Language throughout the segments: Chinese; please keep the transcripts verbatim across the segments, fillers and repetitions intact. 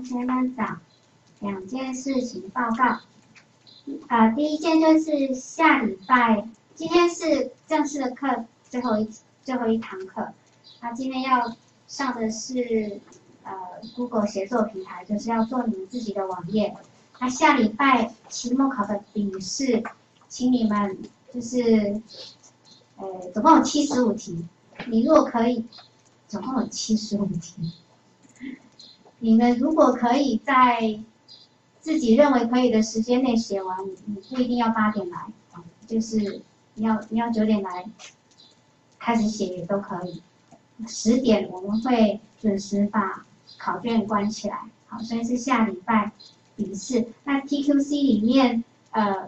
同学们早，两件事情报告。呃，第一件就是下礼拜，今天是正式的课最后一最后一堂课。那今天要上的是呃 Google 协作平台，就是要做你们自己的网页。那下礼拜期末考的笔试，请你们就是呃总共有七十五题，你如果可以，总共有七十五题。你们如果可以在自己认为可以的时间内写完，你不一定要八点来，就是你要你要九点来开始写也都可以。十点我们会准时把考卷关起来，好，所以是下礼拜笔试。那 T Q C 里面呃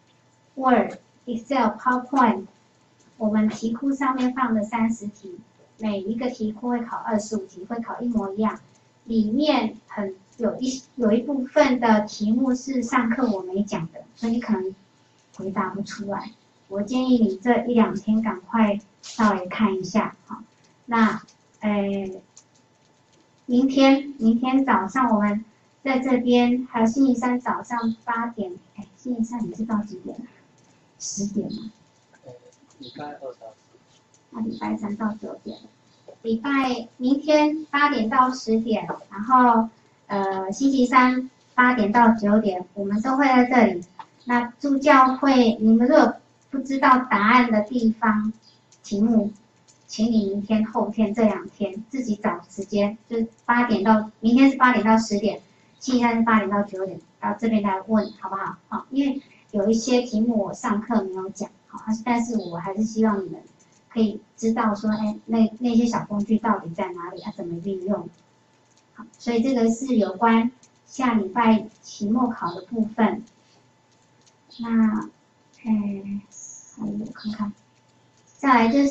Word、Excel、PowerPoint， 我们题库上面放的三十题，每一个题库会考二十五题，会考一模一样。里面很有一有一部分的题目是上课我没讲的，所以你可能回答不出来。我建议你这一两天赶快稍微看一下，好。那呃，明天明天早上我们在这边，还有星期三早上八点，哎，星期三你是到几点？十点吗？ 呃，礼拜二到十。 那礼拜三到九点。礼拜明天八点到十点，然后呃星期三八点到九点，我们都会在这里。那助教会，你们如果不知道答案的地方题目，请你明天后天这两天自己找时间，就是八点到明天是八点到十点，星期三是八点到九点，到这边来问好不好？好，因为有一些题目我上课没有讲，好，但是我还是希望你们可以知道说，哎，那那些小工具到底在哪里，要怎么运用？好，所以这个是有关下礼拜期末考的部分。那，哎，还有我看看，再来就是，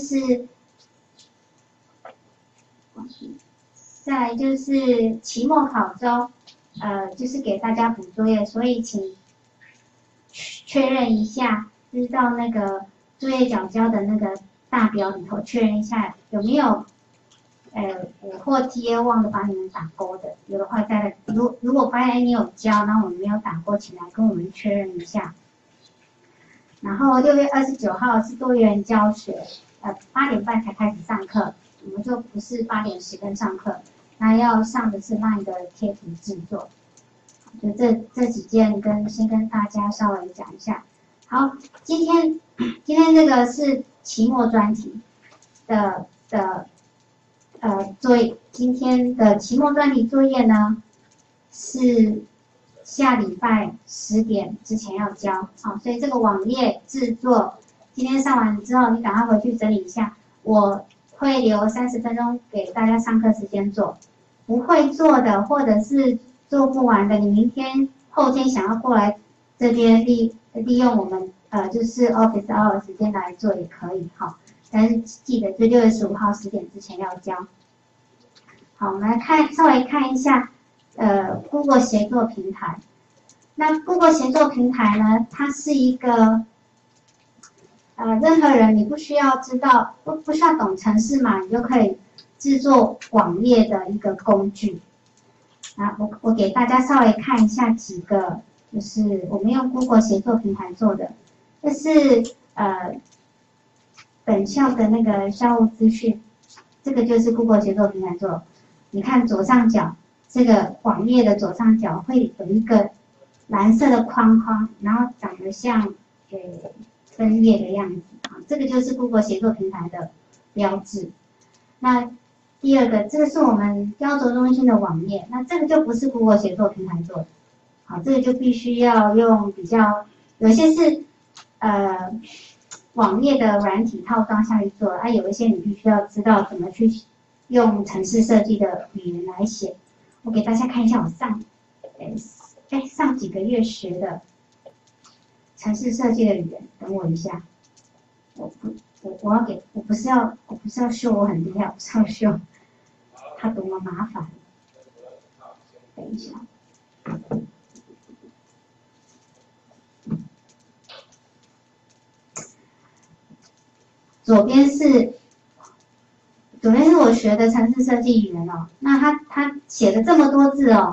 再来就是期末考周，呃，就是给大家补作业，所以请确认一下，知道那个作业缴交的那个大表里头确认一下有没有，呃，我或 T A 忘了把你们打勾的，有的话再如如果发现你有交，然后我们没有打勾，请来跟我们确认一下。然后六月二十九号是多元教学，呃，八点半才开始上课，我们就不是八点十分上课，那要上的是 LINE 的贴图制作。就这这几件跟先跟大家稍微讲一下。好，今天今天这个是期末专题的的呃作业，今天的期末专题作业呢是下礼拜十点之前要交，好，所以这个网页制作今天上完之后，你赶快回去整理一下，我会留三十分钟给大家上课时间做，不会做的或者是做不完的，你明天后天想要过来这边利利用我们呃就是 Office Hour 时间来做也可以，好，但是记得就六月十五号十点之前要交。好，我们来看稍微看一下呃 Google 协作平台。那 Google 协作平台呢，它是一个呃任何人你不需要知道不不需要懂程式码，你就可以制作网页的一个工具。啊，我我给大家稍微看一下几个，就是我们用 Google 协作平台做的，这是呃本校的那个校务资讯，这个就是 Google 协作平台做。你看左上角这个网页的左上角会有一个蓝色的框框，然后长得像呃分页的样子啊，这个就是 Google 协作平台的标志。那第二个，这个是我们雕琢中心的网页，那这个就不是 Google 协作平台做的，好，这个就必须要用比较，有些是呃网页的软体套装下去做，啊，有一些你必须要知道怎么去用程式设计的语言来写。我给大家看一下我上，哎哎上几个月学的程式设计的语言，等我一下，我不我我要给我不是要我不是要秀我很厉害，我是要秀它多么麻烦。等一下。左边是，左边是我学的程式设计语言哦，那它它写了这么多字哦，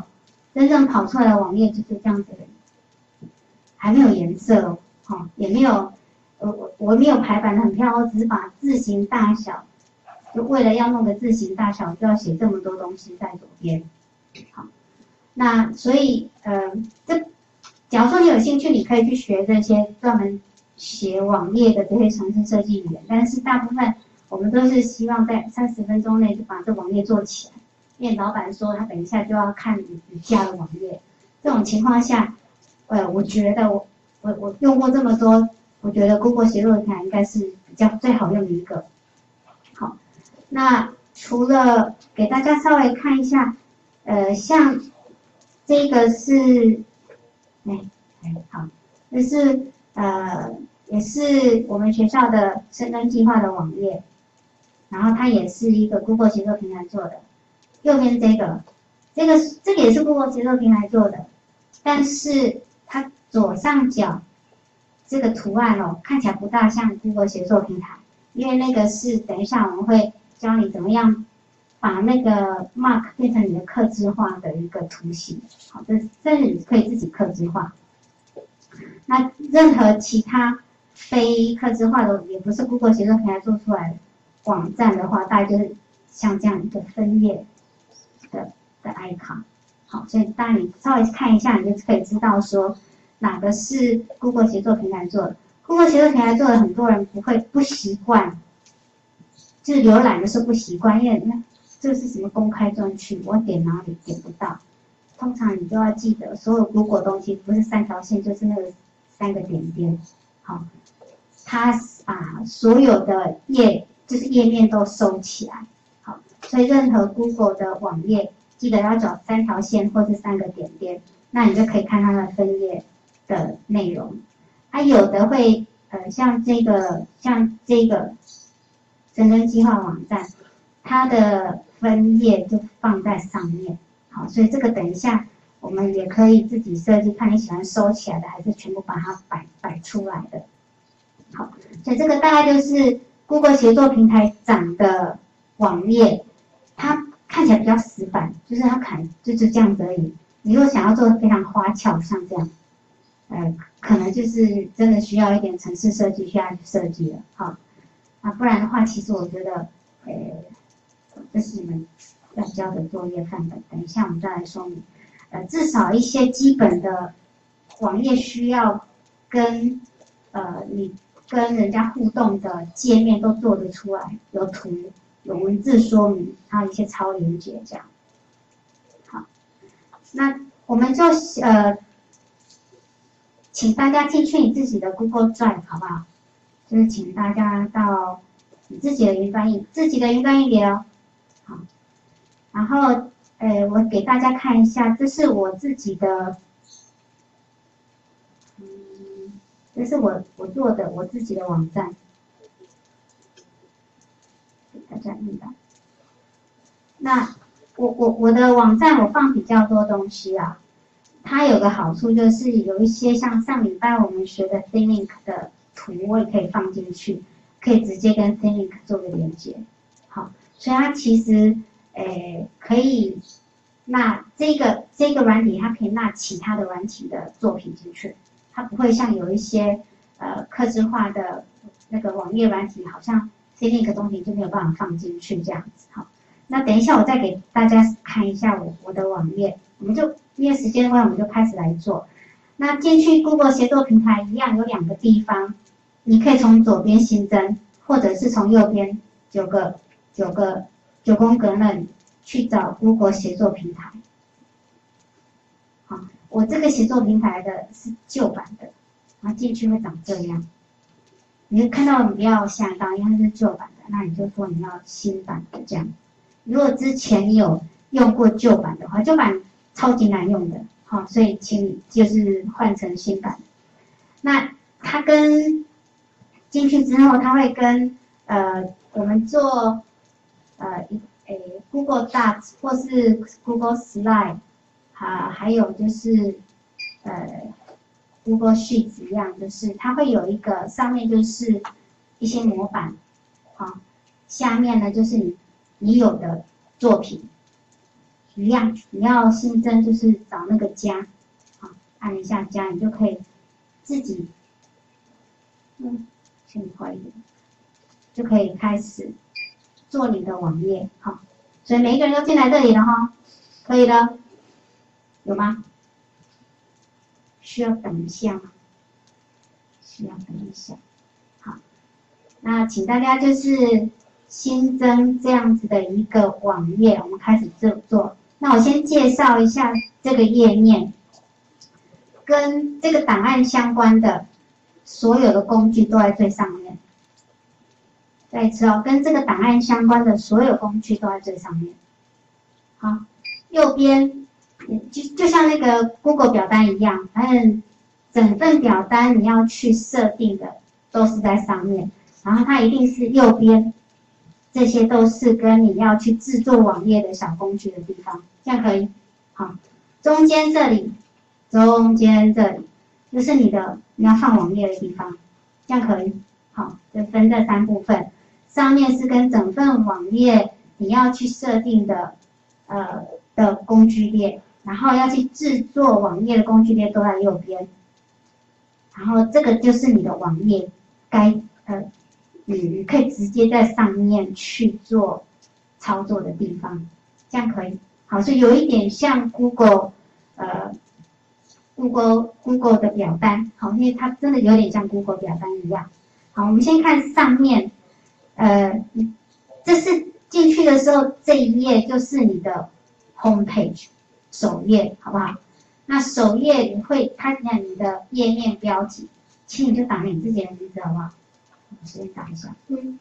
真正跑出来的网页就是这样子的，还没有颜色哦，哦也没有，我我我没有排版的很漂亮，我只是把字形大小，就为了要弄个字形大小，就要写这么多东西在左边。好，那所以呃，这假如说你有兴趣，你可以去学这些专门写网页的这些程式设计语言，但是大部分我们都是希望在三十分钟内就把这网页做起来。因为老板说他等一下就要看你你家的网页，这种情况下，呃，我觉得我我我用过这么多，我觉得 Google 协作平台应该是比较最好用的一个。好，那除了给大家稍微看一下，呃，像这个是，哎哎好，这是呃也是我们学校的深耕计划的网页，然后它也是一个 Google 协作平台做的。右边这个，这个这个也是 Google 协作平台做的，但是它左上角这个图案哦，看起来不大像 Google 协作平台，因为那个是等一下我们会教你怎么样把那个 mark 变成你的客制化的一个图形。好，这这你可以自己客制化。那任何其他非客制化的，也不是 Google 协作平台做出来的网站的话，大概就是像这样一个分页。的的 icon， 好，所以当然你稍微看一下，你就可以知道说哪个是 Google 协作平台做的。Google 协作平台做的，很多人不会不习惯，就是浏览的时候不习惯，因为那这是什么公开专区，我点哪里点不到。通常你就要记得，所有 Google 东西不是三条线，就是那个三个点点，好，它把所有的页就是页面都收起来。所以任何 Google 的网页，记得要找三条线或是三个点点，那你就可以看它的分页的内容。它有的会呃像这个像这个深耕计划网站，它的分页就放在上面。好，所以这个等一下我们也可以自己设计，看你喜欢收起来的，还是全部把它摆摆出来的。好，所以这个大概就是 Google 协作平台长的网页。它看起来比较死板，就是它看就是这样子而已。你如果想要做的非常花俏，像这样，呃，可能就是真的需要一点程式设计需要去设计了，好，啊，不然的话，其实我觉得，呃，这是你们要交的作业范本，等一下我们再来说明。呃，至少一些基本的网页需要跟呃你跟人家互动的界面都做得出来，有图。有文字说明，还有一些超连结这样。好，那我们就呃，请大家进去你自己的 Google Drive 好不好？就是请大家到你自己的云端硬自己的云端硬碟哦。好，然后呃，我给大家看一下，这是我自己的，嗯，这是我我做的我自己的网站。大家明白？那我我我的网站我放比较多东西啊，它有个好处就是有一些像上礼拜我们学的 ThinkLink 的图，我也可以放进去，可以直接跟 ThinkLink 做个连接。好，所以它其实诶可以纳这个这个软体，它可以纳其他的软体的作品进去，它不会像有一些呃客制化的那个网页软体，好像ThinkLink东西就没有办法放进去这样子。好，那等一下我再给大家看一下我我的网页，我们就因为时间的关系，我们就开始来做。那进去 Google 协作平台一样有两个地方，你可以从左边新增，或者是从右边九个九个九宫格那里去找 Google 协作平台。好，我这个协作平台的是旧版的，然后进去会长这样。你会看到你不要吓到，因为它是旧版的，那你就说你要新版的这样。如果之前你有用过旧版的话，旧版超级难用的，好，所以请你就是换成新版。那它跟进去之后，它会跟呃我们做呃一诶 Google Docs 或是 Google Slide 啊，还有就是呃。Google Sheets 一样，就是它会有一个上面就是一些模板，好，下面呢就是你你有的作品， 一样，你要新增就是找那个加，好，按一下加，你就可以自己，嗯，先快一点，就可以开始做你的网页，好，所以每一个人都进来这里了哈，可以了，有吗？需要等一下吗？需要等一下，好，那请大家就是新增这样子的一个网页，我们开始制作。那我先介绍一下这个页面，跟这个档案相关的所有的工具都在最上面。再一次哦，跟这个档案相关的所有工具都在最上面。好，右边就就像那个 Google 表单一样，反正整份表单你要去设定的都是在上面，然后它一定是右边。这些都是跟你要去制作网页的小工具的地方，这样可以。好，中间这里，中间这里就是你的你要放网页的地方，这样可以。好，就分这三部分，上面是跟整份网页你要去设定的呃的工具列，然后要去制作网页的工具列都在右边，然后这个就是你的网页该呃。你可以直接在上面去做操作的地方，这样可以。好，所以有一点像 Google， 呃 ，Google Google 的表单，好，因为它真的有点像 Google 表单一样。好，我们先看上面，呃，这是进去的时候这一页就是你的 home page 首页，好不好？那首页你会看见你的页面标题，其实你就打你自己的名字，好不好？我先打一下。嗯。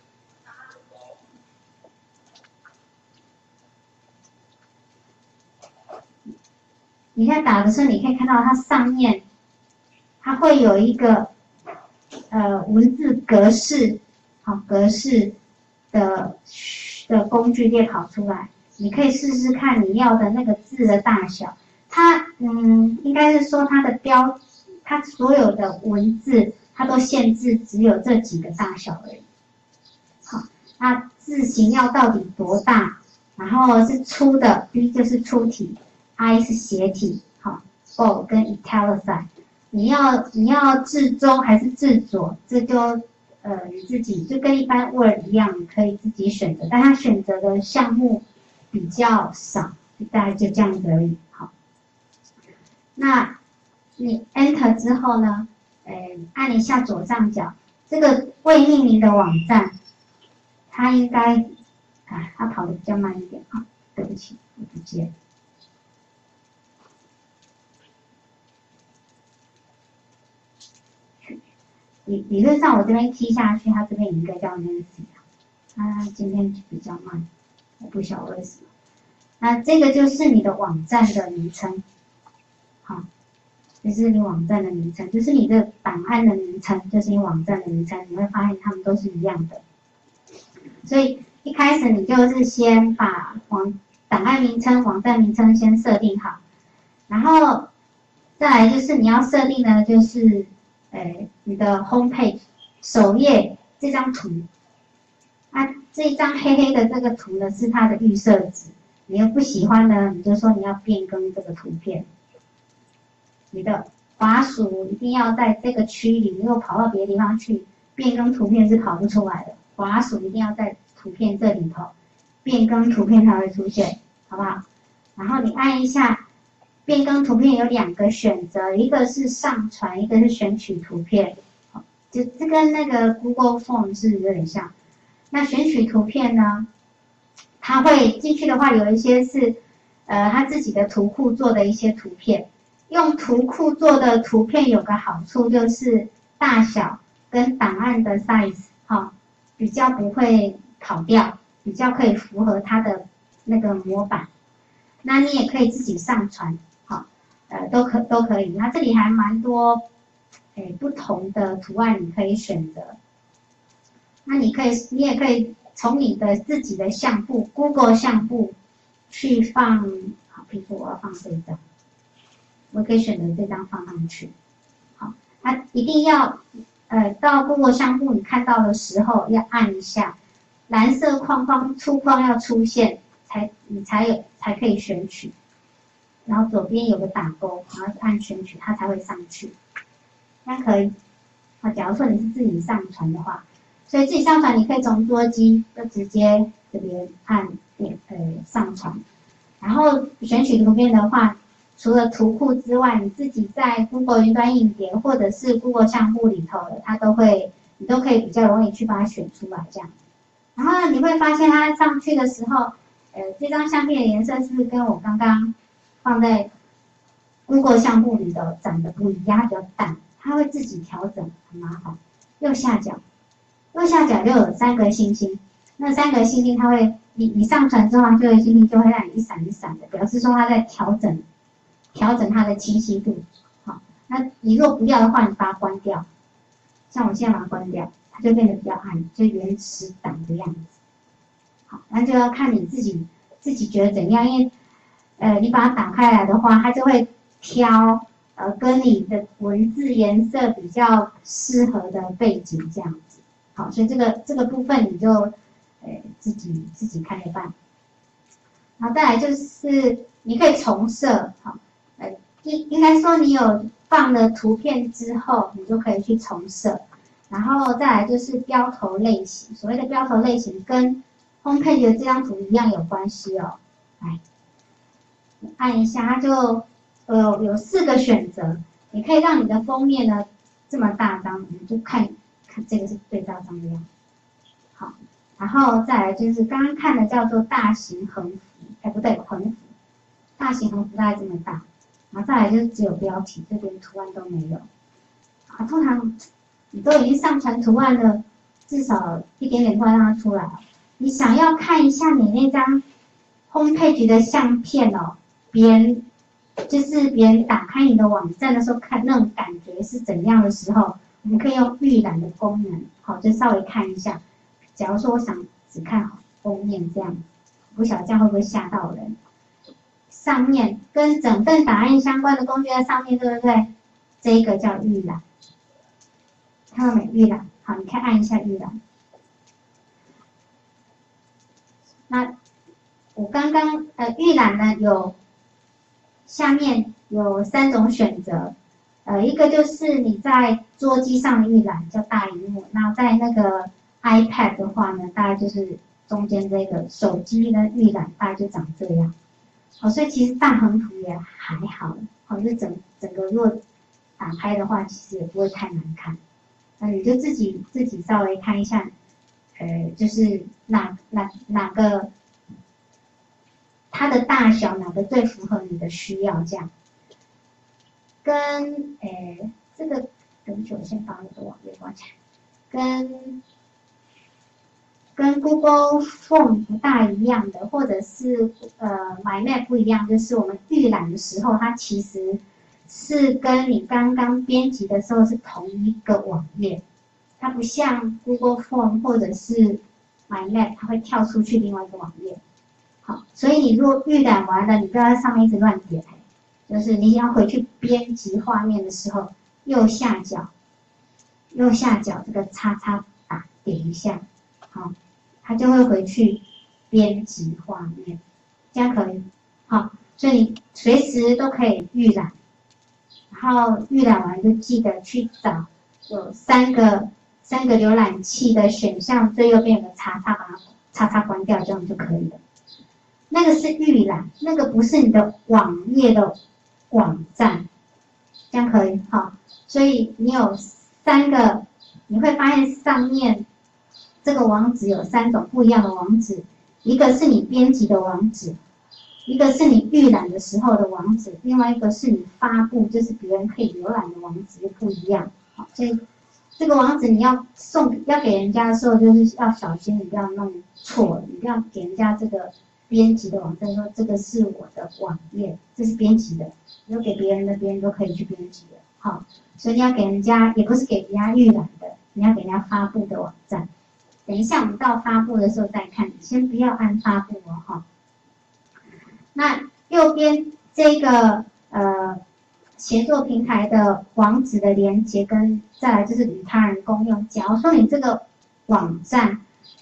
你在打的时候，你可以看到它上面，它会有一个呃文字格式，好格式的的工具列跑出来。你可以试试看你要的那个字的大小。它嗯，应该是说它的标，它所有的文字。它都限制只有这几个大小而已。好，那字形要到底多大？然后是粗的 ，B 就是粗体 ，I 是斜体，好 ，bold 跟 italicized。你要你要至中还是至左？这就呃你自己就跟一般 Word 一样，你可以自己选择，但它选择的项目比较少，大概就这样子而已。好，那你 Enter 之后呢？呃，按一下左上角，这个未命名的网站，它应该，啊，它跑得比较慢一点啊，对不起，我不接。理理论上我这边踢下去，它这边应该叫 Nancy， 它今天比较慢，我不晓得为什么。那这个就是你的网站的名称，好。这是你网站的名称，就是你的档案的名称，就是你网站的名称，你会发现它们都是一样的。所以一开始你就是先把网档案名称、网站名称先设定好，然后再来就是你要设定的就是呃你的 home page 首页这张图，啊这张黑黑的这个图呢是它的预设值，你又不喜欢呢，你就说你要变更这个图片。你的滑鼠一定要在这个区里，如果跑到别的地方去，变更图片是跑不出来的。滑鼠一定要在图片这里头，变更图片才会出现，好不好？然后你按一下变更图片有两个选择，一个是上传，一个是选取图片，就这跟那个 Google Form 是有点像。那选取图片呢，它会进去的话，有一些是呃他自己的图库做的一些图片。用图库做的图片有个好处就是大小跟档案的 size 哈、哦，比较不会跑掉，比较可以符合它的那个模板。那你也可以自己上传，好、哦，呃，都可都可以。那这里还蛮多，诶，不同的图案你可以选择。那你可以，你也可以从你的自己的相簿 ，Google 相簿去放，好，比如说我要放这一张。我可以选择这张放上去，好，它一定要，呃，到 Google 相簿你看到的时候要按一下，蓝色框框粗框要出现， 才你才有才可以选取，然后左边有个打勾，然后按选取，它才会上去。那可以。好，假如说你是自己上传的话，所以自己上传你可以从桌机就直接这边按点呃上传，然后选取图片的话，除了图库之外，你自己在 Google 云端硬碟或者是 Google 相簿里头的，它都会你都可以比较容易去把它选出来这样。然后你会发现它上去的时候，呃，这张相片的颜色是不是跟我刚刚放在 Google 相簿里的长得不一样，它比较淡。它会自己调整，很麻烦。右下角，右下角就有三个星星，那三个星星它会，你你上传之后，这个星星就会让你一闪一闪的，表示说它在调整，调整它的清晰度。好，那你如果不要的话，你把它关掉。像我现在把它关掉，它就变得比较暗，就原始档的样子。好，那就要看你自己自己觉得怎样，因为呃你把它打开来的话，它就会挑。呃，跟你的文字颜色比较适合的背景这样子，好，所以这个这个部分你就，呃，自己自己看着办。然后再来就是你可以重设，好，呃，应应该说你有放了图片之后，你就可以去重设。然后再来就是标头类型，所谓的标头类型跟 homepage 的这张图一样有关系哦。来，按一下它就。呃，有四个选择，你可以让你的封面呢这么大张，你就看看这个是最大张的样子。好，然后再来就是刚刚看的叫做大型横幅，哎不对，横幅，大型横幅大概这么大，然后再来就是只有标题，这边图案都没有。啊，通常你都已经上传图案了，至少一点点图案让它出来。你想要看一下你那张 homepage 的相片哦，别人。就是别人打开你的网站的时候，看那种感觉是怎样的时候，我们可以用预览的功能，好，就稍微看一下。假如说我想只看封面这样，不晓得这样会不会吓到人？上面跟整份档案相关的工具在上面，对不对？这一个叫预览，看到没？预览，好，你可以按一下预览。那我刚刚呃预览呢有。下面有三种选择，呃，一个就是你在桌机上的预览叫大萤幕，那在那个 iPad 的话呢，大概就是中间这个手机的预览，大概就长这样。好，所以其实大横图也还好，好，就整整个如果打开的话，其实也不会太难看。那你就自己自己稍微看一下，呃，就是哪哪哪个。它的大小哪个最符合你的需要？这样，跟诶这个，对不起，我先把我的网页关起来。跟跟 Google Form 不大一样的，或者是呃 MyMap 不一样，就是我们预览的时候，它其实是跟你刚刚编辑的时候是同一个网页，它不像 Google Form 或者是 MyMap， 它会跳出去另外一个网页。好，所以你如果预览完了，你不要在上面一直乱点，就是你要回去编辑画面的时候，右下角，右下角这个叉叉打点一下，好，它就会回去编辑画面，这样可以。好，所以你随时都可以预览，然后预览完就记得去找有三个三个浏览器的选项，最右边有个叉叉，把它叉叉关掉，这样就可以了。那个是预览，那个不是你的网页的网站，这样可以好。所以你有三个，你会发现上面这个网址有三种不一样的网址，一个是你编辑的网址，一个是你预览的时候的网址，另外一个是你发布，就是别人可以浏览的网址又不一样。好，所以这个网址你要送要给人家的时候，就是要小心，你不要弄错了，你不要给人家这个。编辑的网站说这个是我的网页，这是编辑的，有给别人的，别人都可以去编辑的，好，所以你要给人家，也不是给人家预览的，你要给人家发布的网站。等一下我们到发布的时候再看，先不要按发布哦，哈。那右边这个呃协作平台的网址的连接跟再来就是与他人共用。假如说你这个网站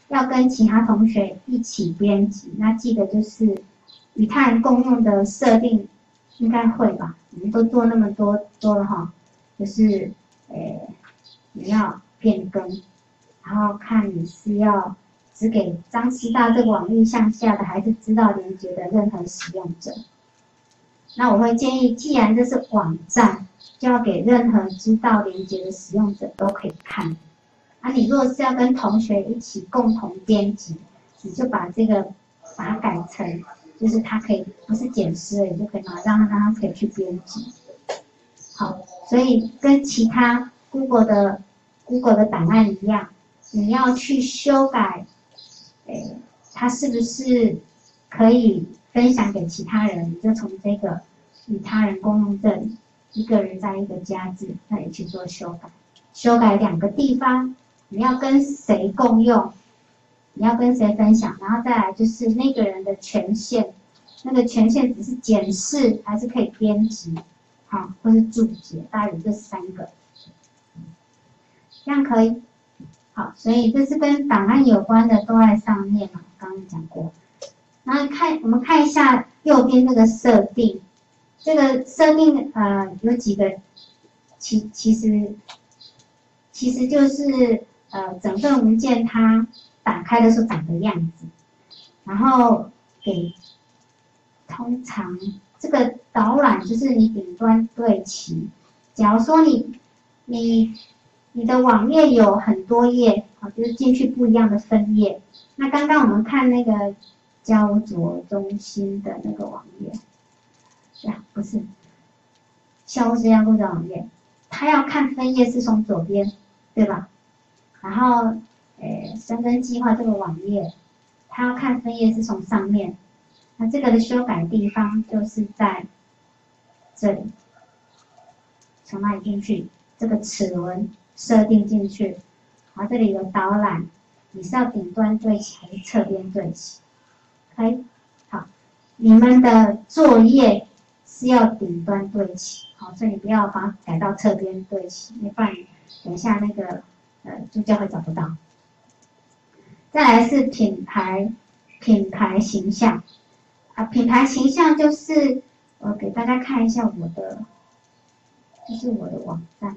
要跟其他同学一起编辑。那记得就是与他人共用的设定，应该会吧？我们都做那么多多了哈，就是呃你要变更，然后看你是要只给张师大这个网域向下的，还是知道连接的任何使用者。那我会建议，既然这是网站，就要给任何知道连接的使用者都可以看。啊，你如果是要跟同学一起共同编辑，你就把这个把它改成，就是它可以不是检视而已，就可以马上让它可以去编辑。好，所以跟其他 Google 的 Google 的档案一样，你要去修改，诶，它是不是可以分享给其他人？你就从这个与他人共用这里，一个人在一个家字那里去做修改。修改两个地方，你要跟谁共用，你要跟谁分享，然后再来就是那个人的权限，那个权限只是检视还是可以编辑，好，或是注解，大概有这三个，这样可以。好，所以这是跟档案有关的都在上面嘛，刚刚讲过。然后看，我们看一下右边这个设定，这个设定呃有几个，其其实其实就是呃整份文件它打开的时候长的样子，然后给通常这个导览就是你顶端对齐，假如说你你你的网页有很多页，啊，就是进去不一样的分页。那刚刚我们看那个焦灼中心的那个网页，呀，不是，消失要录的网页，它要看分页是从左边，对吧？然后，诶，深耕计划这个网页，它要看分页是从上面。那这个的修改地方就是在这里，从哪里进去？这个齿轮设定进去，好，这里有导览，你是要顶端对齐还是侧边对齐？可以，好，你们的作业是要顶端对齐，好，所以你不要把它改到侧边对齐，要不然等一下那个呃助教会找不到。再来是品牌品牌形象啊，品牌形象就是我给大家看一下我的，这是我的网站。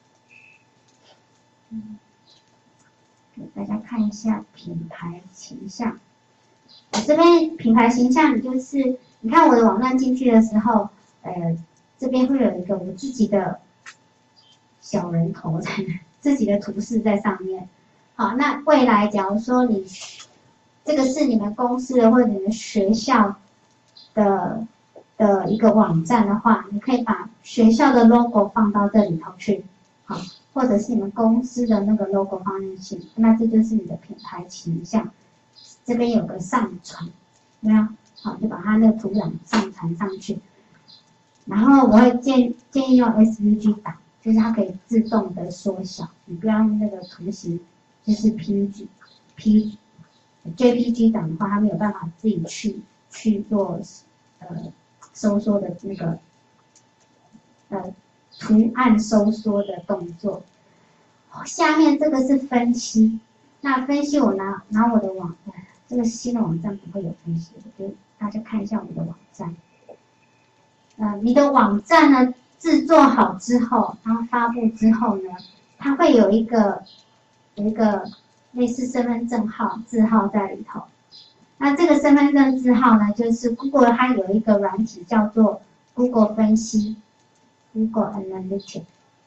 嗯，给大家看一下品牌形象。我这边品牌形象，你就是你看我的网站进去的时候，呃，这边会有一个我自己的小人头在那，自己的图示在上面。好，那未来假如说你这个是你们公司的或者你们学校的的一个网站的话，你可以把学校的 logo 放到这里头去，好。或者是你们公司的那个 logo 放进去，那这就是你的品牌形象。这边有个上传，有没有？好，就把它那个图档上传上去。然后我会建建议用 S V G 档，就是它可以自动的缩小，你不要用那个图形，就是 P N G、P、J P G 档的话，它没有办法自己去去做呃收缩的那个呃。图案收缩的动作，下面这个是分析。那分析我拿拿我的网，这个新的网站不会有分析的，就大家看一下我们的网站。呃，你的网站呢制作好之后，然后发布之后呢，它会有一个有一个类似身份证号字号在里头。那这个身份证字号呢，就是 Google 它有一个软体叫做 Google 分析。Google Analytics，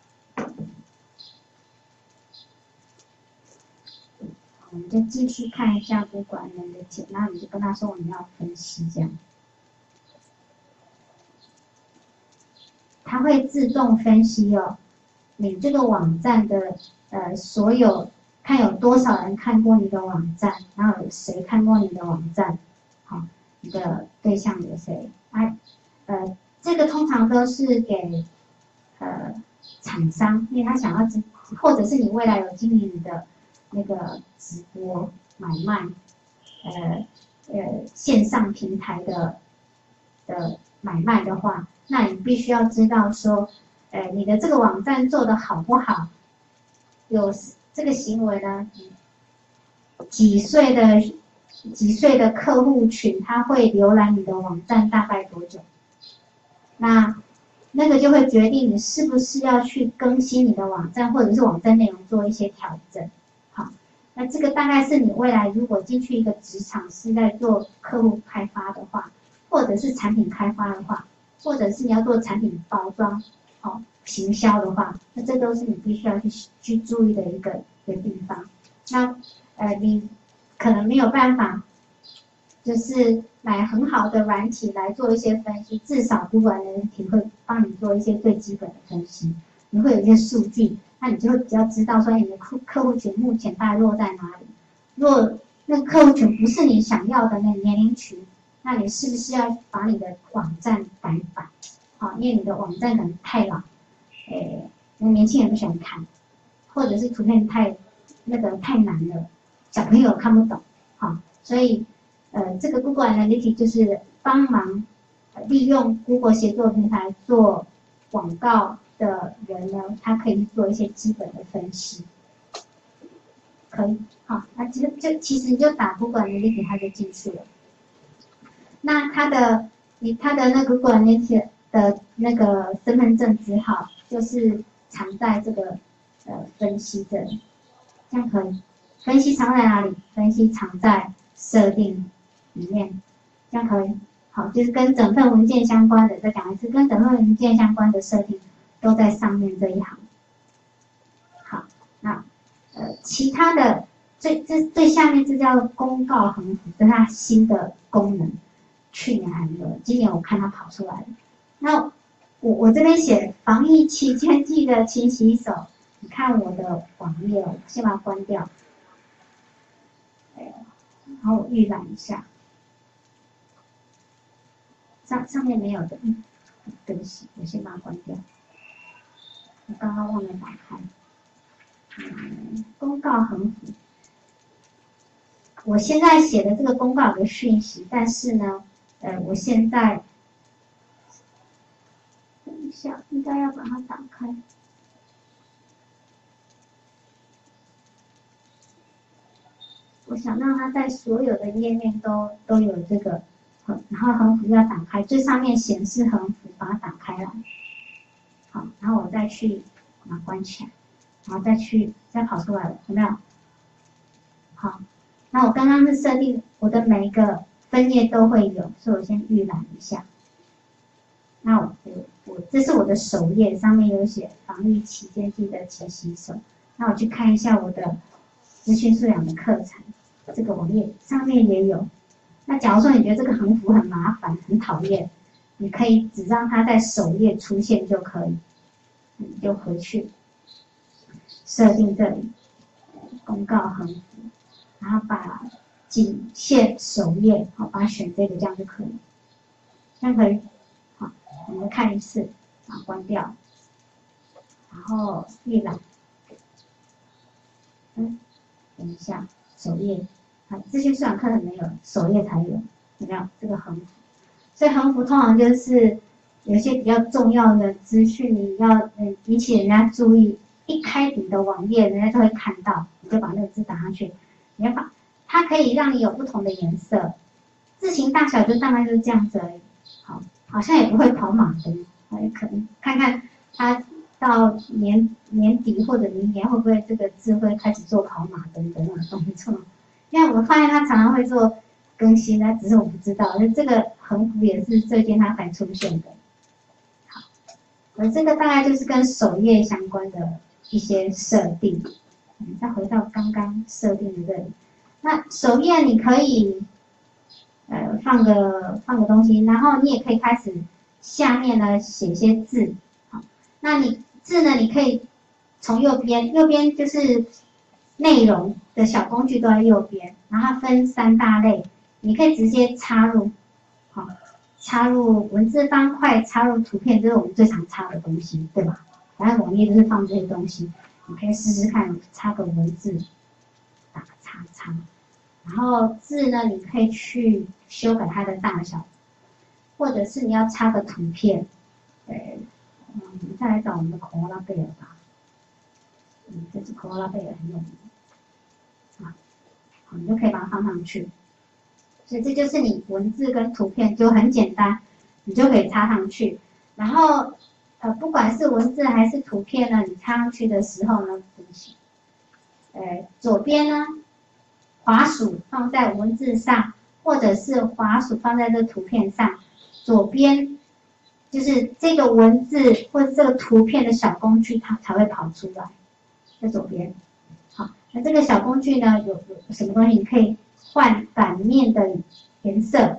我们就继续看一下 Google Analytics， 然后你就跟他说我们要分析这样，它会自动分析哦，你这个网站的呃所有看有多少人看过你的网站，然后有谁看过你的网站，好，你的对象有谁？啊，呃，这个通常都是给呃，厂商，因为他想要知，或者是你未来有经营你的那个直播买卖，呃呃线上平台的的买卖的话，那你必须要知道说，呃，你的这个网站做的好不好，有这个行为呢， 几岁的几岁的客户群，他会浏览你的网站大概多久？那那个就会决定你是不是要去更新你的网站，或者是网站内容做一些调整。好，那这个大概是你未来如果进去一个职场是在做客户开发的话，或者是产品开发的话，或者是你要做产品包装、哦行销的话，那这都是你必须要去去注意的一个一个地方。那呃，你可能没有办法，就是买很好的软体来做一些分析，至少主管人体会帮你做一些最基本的分析，你会有一些数据，那你就会比较知道说你的客客户群目前大概落在哪里。若那个客户群不是你想要的那个年龄群，那你是不是要把你的网站改一改？好，因为你的网站可能太老，诶，那年轻人不喜欢看，或者是图片太那个太难了，小朋友看不懂，好，所以呃，这个 Google Analytics 就是帮忙利用 Google 协作平台做广告的人呢，他可以做一些基本的分析，可以，好，那其实就其实你就打 Google Analytics 它就进去了。那它的你它的那个 Google Analytics 的那个身份证字号，就是藏在这个呃分析这里，这样可以。分析藏在哪里？分析藏在设定里面，这样可以。好，就是跟整份文件相关的，再讲一次，跟整份文件相关的设定都在上面这一行。好，那呃其他的最这最下面这叫公告横幅，这是它新的功能，去年还没有，今年我看它跑出来了。那我我这边写防疫期间记得勤洗手，你看我的网页，我先把它关掉。然后我预览一下，上上面没有的，嗯，对不起，我先把它关掉。我刚刚忘了打开。嗯，公告横幅。我现在写的这个公告有个讯息，但是呢，呃，我现在等一下，应该要把它打开。我想让它在所有的页面都都有这个横，然后横幅要打开，最上面显示横幅，把它打开来。好，然后我再去把它关起来，然后再去再跑出来了，有没有？好，那我刚刚是设定我的每一个分页都会有，所以我先预览一下。那我我这是我的首页，上面有写防疫期间记得勤洗手。那我去看一下我的资讯素养的课程，这个网页上面也有。那假如说你觉得这个横幅很麻烦、很讨厌，你可以只让它在首页出现就可以，你就回去设定这里公告横幅，然后把仅限首页，好，把它选这个，这样就可以，这样可以。好，我们看一次，啊，关掉，然后预览。嗯，等一下，首页，啊，资讯素养课程没有，首页才有，有没有这个横幅？所以横幅通常就是有些比较重要的资讯，你要嗯引起人家注意，一开你的网页，人家就会看到，你就把那个字打上去。你要把它可以让你有不同的颜色，字形大小就大概就是这样子而已。好，好像也不会跑马灯，可能看看它。到年年底或者明年会不会这个字会开始做跑马灯的那种动作？因为我发现他常常会做更新，那只是我不知道。那这个横幅也是最近他才出现的。好，而这个大概就是跟首页相关的一些设定。嗯，再回到刚刚设定的这里，那首页你可以呃放个放个东西，然后你也可以开始下面呢写一些字。好，那你字呢，你可以从右边，右边就是内容的小工具都在右边，然后它分三大类，你可以直接插入，好，插入文字方块，插入图片，这是我们最常插的东西，对吧？反正网页就是放这些东西，你可以试试看，插个文字，打个叉叉，然后字呢，你可以去修改它的大小，或者是你要插个图片，呃。嗯，我们再来找我们的科拉贝尔吧。嗯，这次科拉贝尔很有名。啊，好， 你就可以把它放上去。所以这就是你文字跟图片就很简单，你就可以插上去。然后呃，不管是文字还是图片呢，你插上去的时候呢，呃，左边呢，滑鼠放在文字上，或者是滑鼠放在这图片上，左边就是这个文字或者这个图片的小工具，它才会跑出来，在左边。好，那这个小工具呢，有有什么东西？你可以换版面的颜色。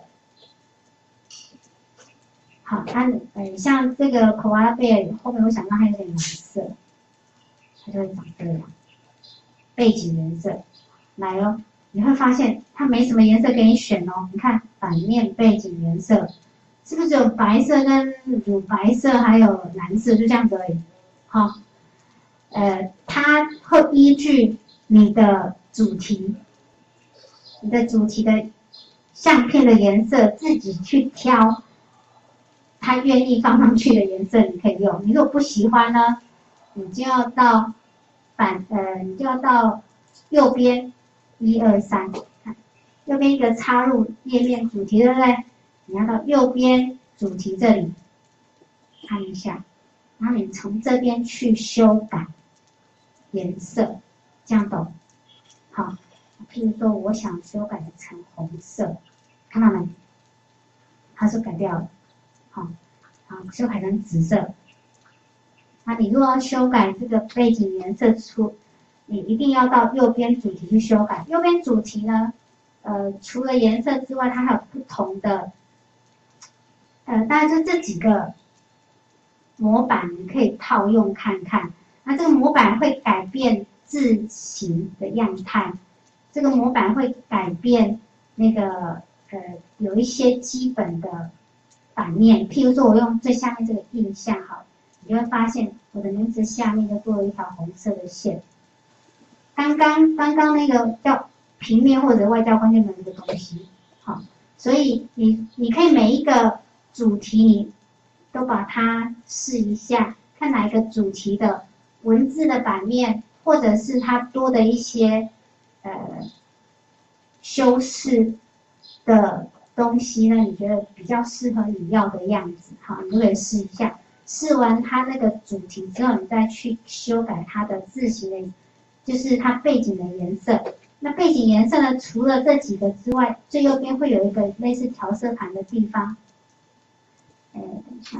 好，它呃像这个 Koala Bear 后面我想让它有点蓝色，它就会长这样。背景颜色，来哦，你会发现它没什么颜色给你选哦。你看版面背景颜色，是不是只有白色跟乳白色还有蓝色，就这样子而已？好，呃，它会依据你的主题，你的主题的相片的颜色自己去挑，它愿意放上去的颜色你可以用。你如果不喜欢呢，你就要到反呃，你就要到右边一二三，看右边一个插入页面主题，对不对？你要到右边主题这里按一下，然后你从这边去修改颜色，这样懂？好，譬如说我想修改成红色，看到没？它是改掉了，好，好，修改成紫色。那你如果要修改这个背景颜色出，你一定要到右边主题去修改。右边主题呢，呃，除了颜色之外，它还有不同的，呃，大概就这几个模板，你可以套用看看。那这个模板会改变字形的样态，这个模板会改变那个呃有一些基本的版面，譬如说我用最下面这个印象好了。你会发现我的名字下面就多了一条红色的线。刚刚刚刚那个叫平面或者外交关键的那个东西，好，所以你你可以每一个主题你都把它试一下，看哪一个主题的文字的版面，或者是它多的一些呃修饰的东西呢，你觉得比较适合你要的样子，好，你就可以试一下。试完它那个主题之后，你再去修改它的字形的，就是它背景的颜色。那背景颜色呢，除了这几个之外，最右边会有一个类似调色盘的地方。哎，等一下，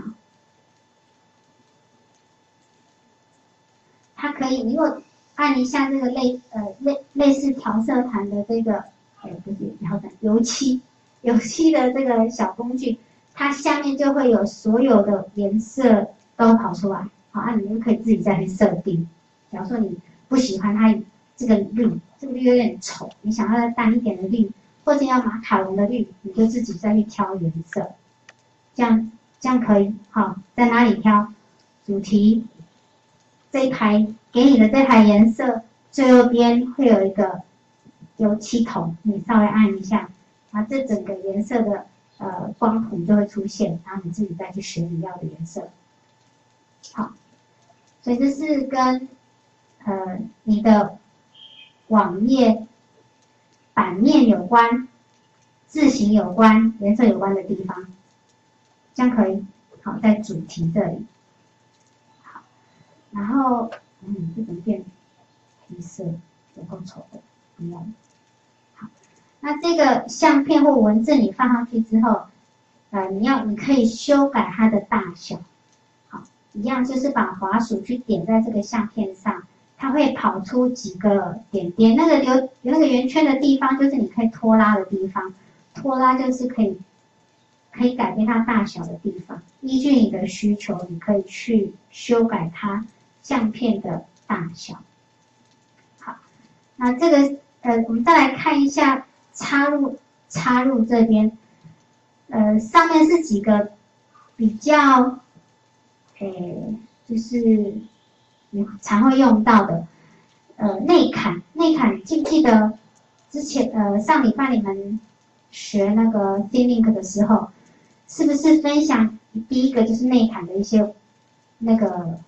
它可以，如果按一下这个类呃类类似调色盘的这个，哎不是调色油漆油漆的这个小工具。它下面就会有所有的颜色都跑出来，好，那你就可以自己再去设定。假如说你不喜欢它这个绿，这个绿有点丑，你想要再淡一点的绿，或者要马卡龙的绿，你就自己再去挑颜色，这样这样可以。好，在哪里挑？主题这一排给你的这排颜色，最右边会有一个油漆桶，你稍微按一下，然后这整个颜色的。呃，光谱就会出现，然后你自己再去选你要的颜色。好，所以这是跟呃你的网页版面有关、字形有关、颜色有关的地方，这样可以。好，在主题这里。好，然后嗯，这怎么变黑色？有够丑的，不要。那这个相片或文字你放上去之后，呃，你要你可以修改它的大小，好，一样就是把滑鼠去点在这个相片上，它会跑出几个点点，那个有有那个圆圈的地方就是你可以拖拉的地方，拖拉就是可以可以改变它大小的地方，依据你的需求，你可以去修改它相片的大小。好，那这个呃，我们再来看一下。插入插入这边，呃，上面是几个比较，诶，就是你常会用到的，呃，内坎内坎，记不记得之前呃上礼拜你们学那个 ThemeLink 的时候，是不是分享第一个就是内坎的一些那个，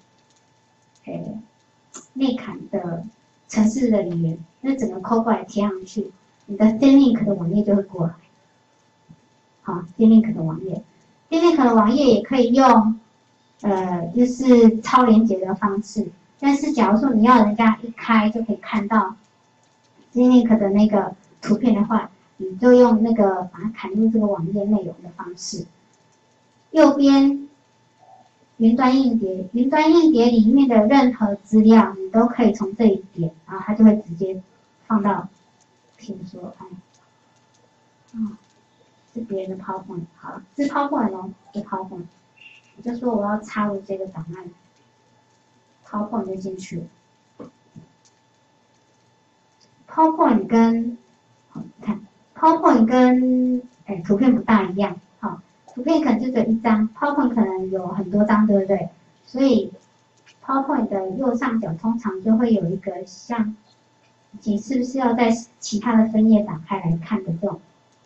诶，内坎的程式的语言，那整个抠过来贴上去。 你的 D-Link 的网页就会过来。好 ，D-Link 的网页 ，D-Link 的网页也可以用，呃，就是超连接的方式。但是假如说你要人家一开就可以看到 D-Link 的那个图片的话，你就用那个把它砍入这个网页内容的方式。右边云端硬碟，云端硬碟里面的任何资料，你都可以从这里点，然后它就会直接放到，譬如说，哎，嗯，是别人的 PowerPoint， 好了，是 PowerPoint 哦，是 PowerPoint， 我就说我要插入这个档案 ，PowerPoint 就进去了。PowerPoint 跟，好，你看 PowerPoint 跟哎图片不大一样，好。图片可能就只有一张 ，PowerPoint 可能有很多张，对不对？所以 PowerPoint 的右上角通常就会有一个像，你是不是要在其他的分页打开来看的这种？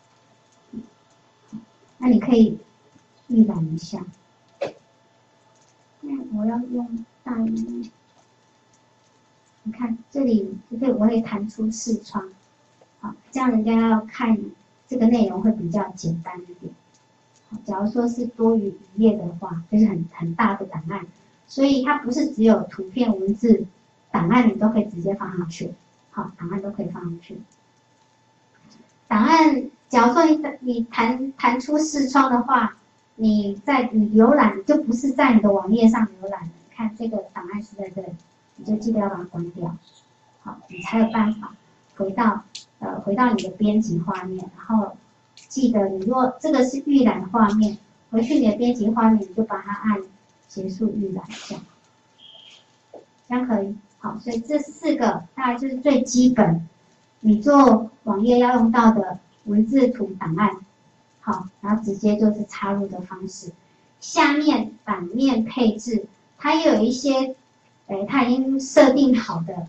那你可以预览一下。那我要用大荧幕，你看这里就可以，我会弹出视窗，好，这样人家要看这个内容会比较简单一点。假如说是多于一页的话，就是很很大的档案，所以它不是只有图片、文字档案，你都可以直接放上去。好，档案都可以放上去。档案，假如说你你弹弹出视窗的话，你在你浏览就不是在你的网页上浏览的。你看这个档案是在这里，你就记得要把它关掉。好，你才有办法回到呃回到你的编辑画面，然后。记得，你如果这个是预览画面，回去你的编辑画面，你就把它按结束预览，这样，这样可以。好，所以这四个大概就是最基本，你做网页要用到的文字图档案。好，然后直接就是插入的方式。下面版面配置，它也有一些，诶，它已经设定好的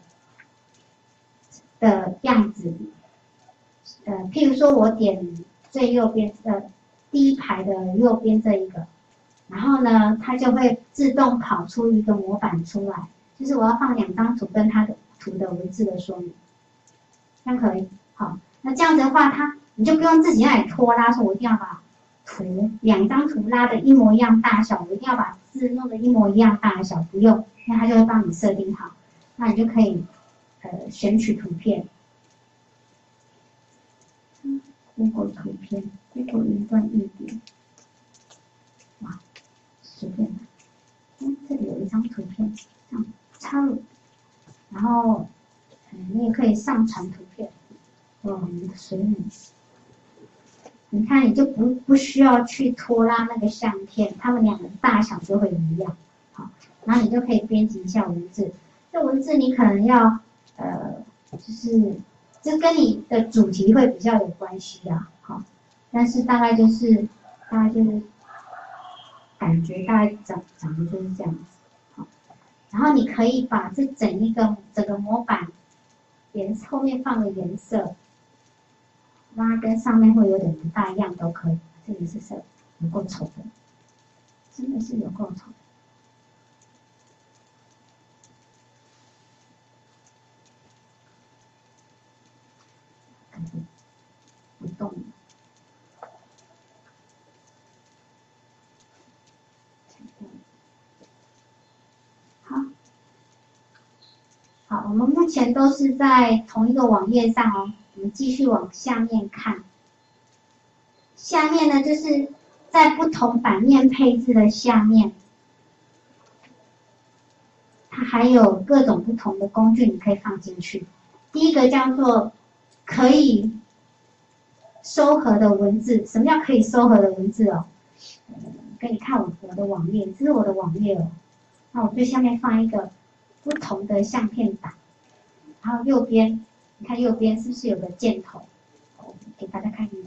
的样子。呃，譬如说我点。最右边的第一排的右边这一个，然后呢，它就会自动跑出一个模板出来，就是我要放两张图跟它的图的文字的说明，这样可以。好，那这样子的话，它你就不用自己那里拖拉，说我一定要把图两张图拉的一模一样大小，我一定要把字弄得一模一样大小，不用，那它就会帮你设定好，那你就可以呃选取图片。Google 图片 ，Google 云端硬碟，哇，随便的。嗯，这里有一张图片，这样插入，然后，嗯，你也可以上传图片，哦，你的随你。你看，你就不不需要去拖拉那个相片，它们两个大小就会一样，好，然后你就可以编辑一下文字。这文字你可能要，呃，就是。这跟你的主题会比较有关系啊，好，但是大概就是大概就是感觉大概长长得就是这样子，好，然后你可以把这整一个整个模板颜后面放的颜色，让它跟上面会有点不大一样都可以，这个是色有够丑的，真的是有够丑。不动了。好，好，我们目前都是在同一个网页上哦。我们继续往下面看。下面呢，就是在不同版面配置的下面，它还有各种不同的工具，你可以放进去。第一个叫做可以收合的文字。什么叫可以收合的文字哦？给你看我我的网页，这是我的网页哦。那我最下面放一个不同的相片档，然后右边，你看右边是不是有个箭头？我给大家看一下。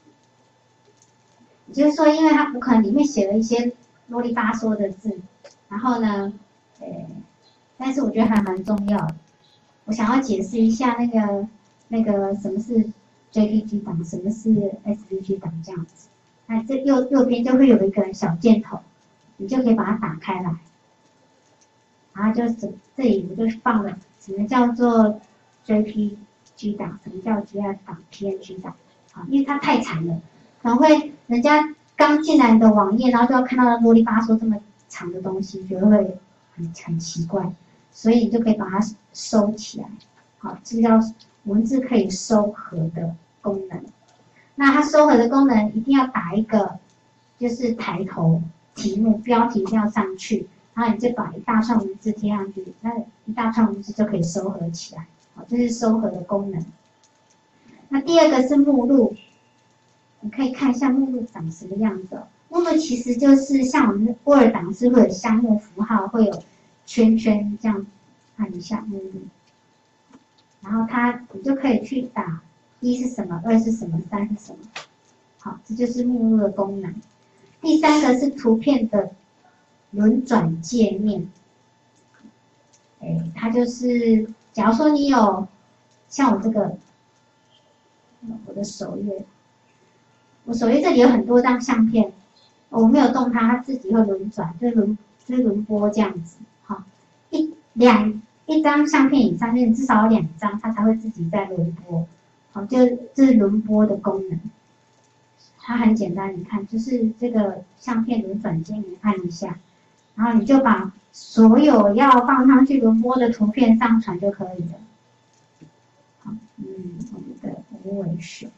也就是说，因为它不可能里面写了一些啰里吧嗦的字，然后呢，呃，但是我觉得还蛮重要的。我想要解释一下那个那个什么是 J P G 档，什么是 S V G 档这样子。那这右右边就会有一个小箭头，你就可以把它打开来，然后就这这里我就放了什么叫做 J P G 档，什么叫 G F 档 P N G 档？啊，因为它太长了，可能会人家刚进来的网页，然后就要看到啰里吧嗦这么长的东西，觉得会很很奇怪，所以你就可以把它收起来。好，这叫文字可以收合的功能。那它收合的功能一定要打一个，就是抬头题目标题一定要上去，然后你就把一大串文字贴上去，那一大串文字就可以收合起来。好，这是收合的功能。那第二个是目录，你可以看一下目录长什么样子。目录其实就是像我们 Word 档是会有项目符号，会有圈圈这样，按一下目录，然后它你就可以去打一是什么，二是什么，三是什么。好，这就是目录的功能。第三个是图片的轮转界面，哎，它就是假如说你有像我这个我的首页，我首页这里有很多张相片，我没有动它，它自己会轮转，就轮就轮播这样子。好，一两一张相片以上，就是至少有两张，它才会自己在轮播。好，就这是轮播的功能。它很简单，你看，就是这个相片轮转键，你按一下，然后你就把所有要放上去轮播的图片上传就可以了。好，嗯，我们的无尾熊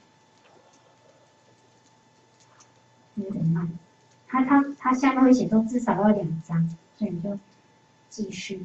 有点慢，它它它下面会写说至少要两张，所以你就继续。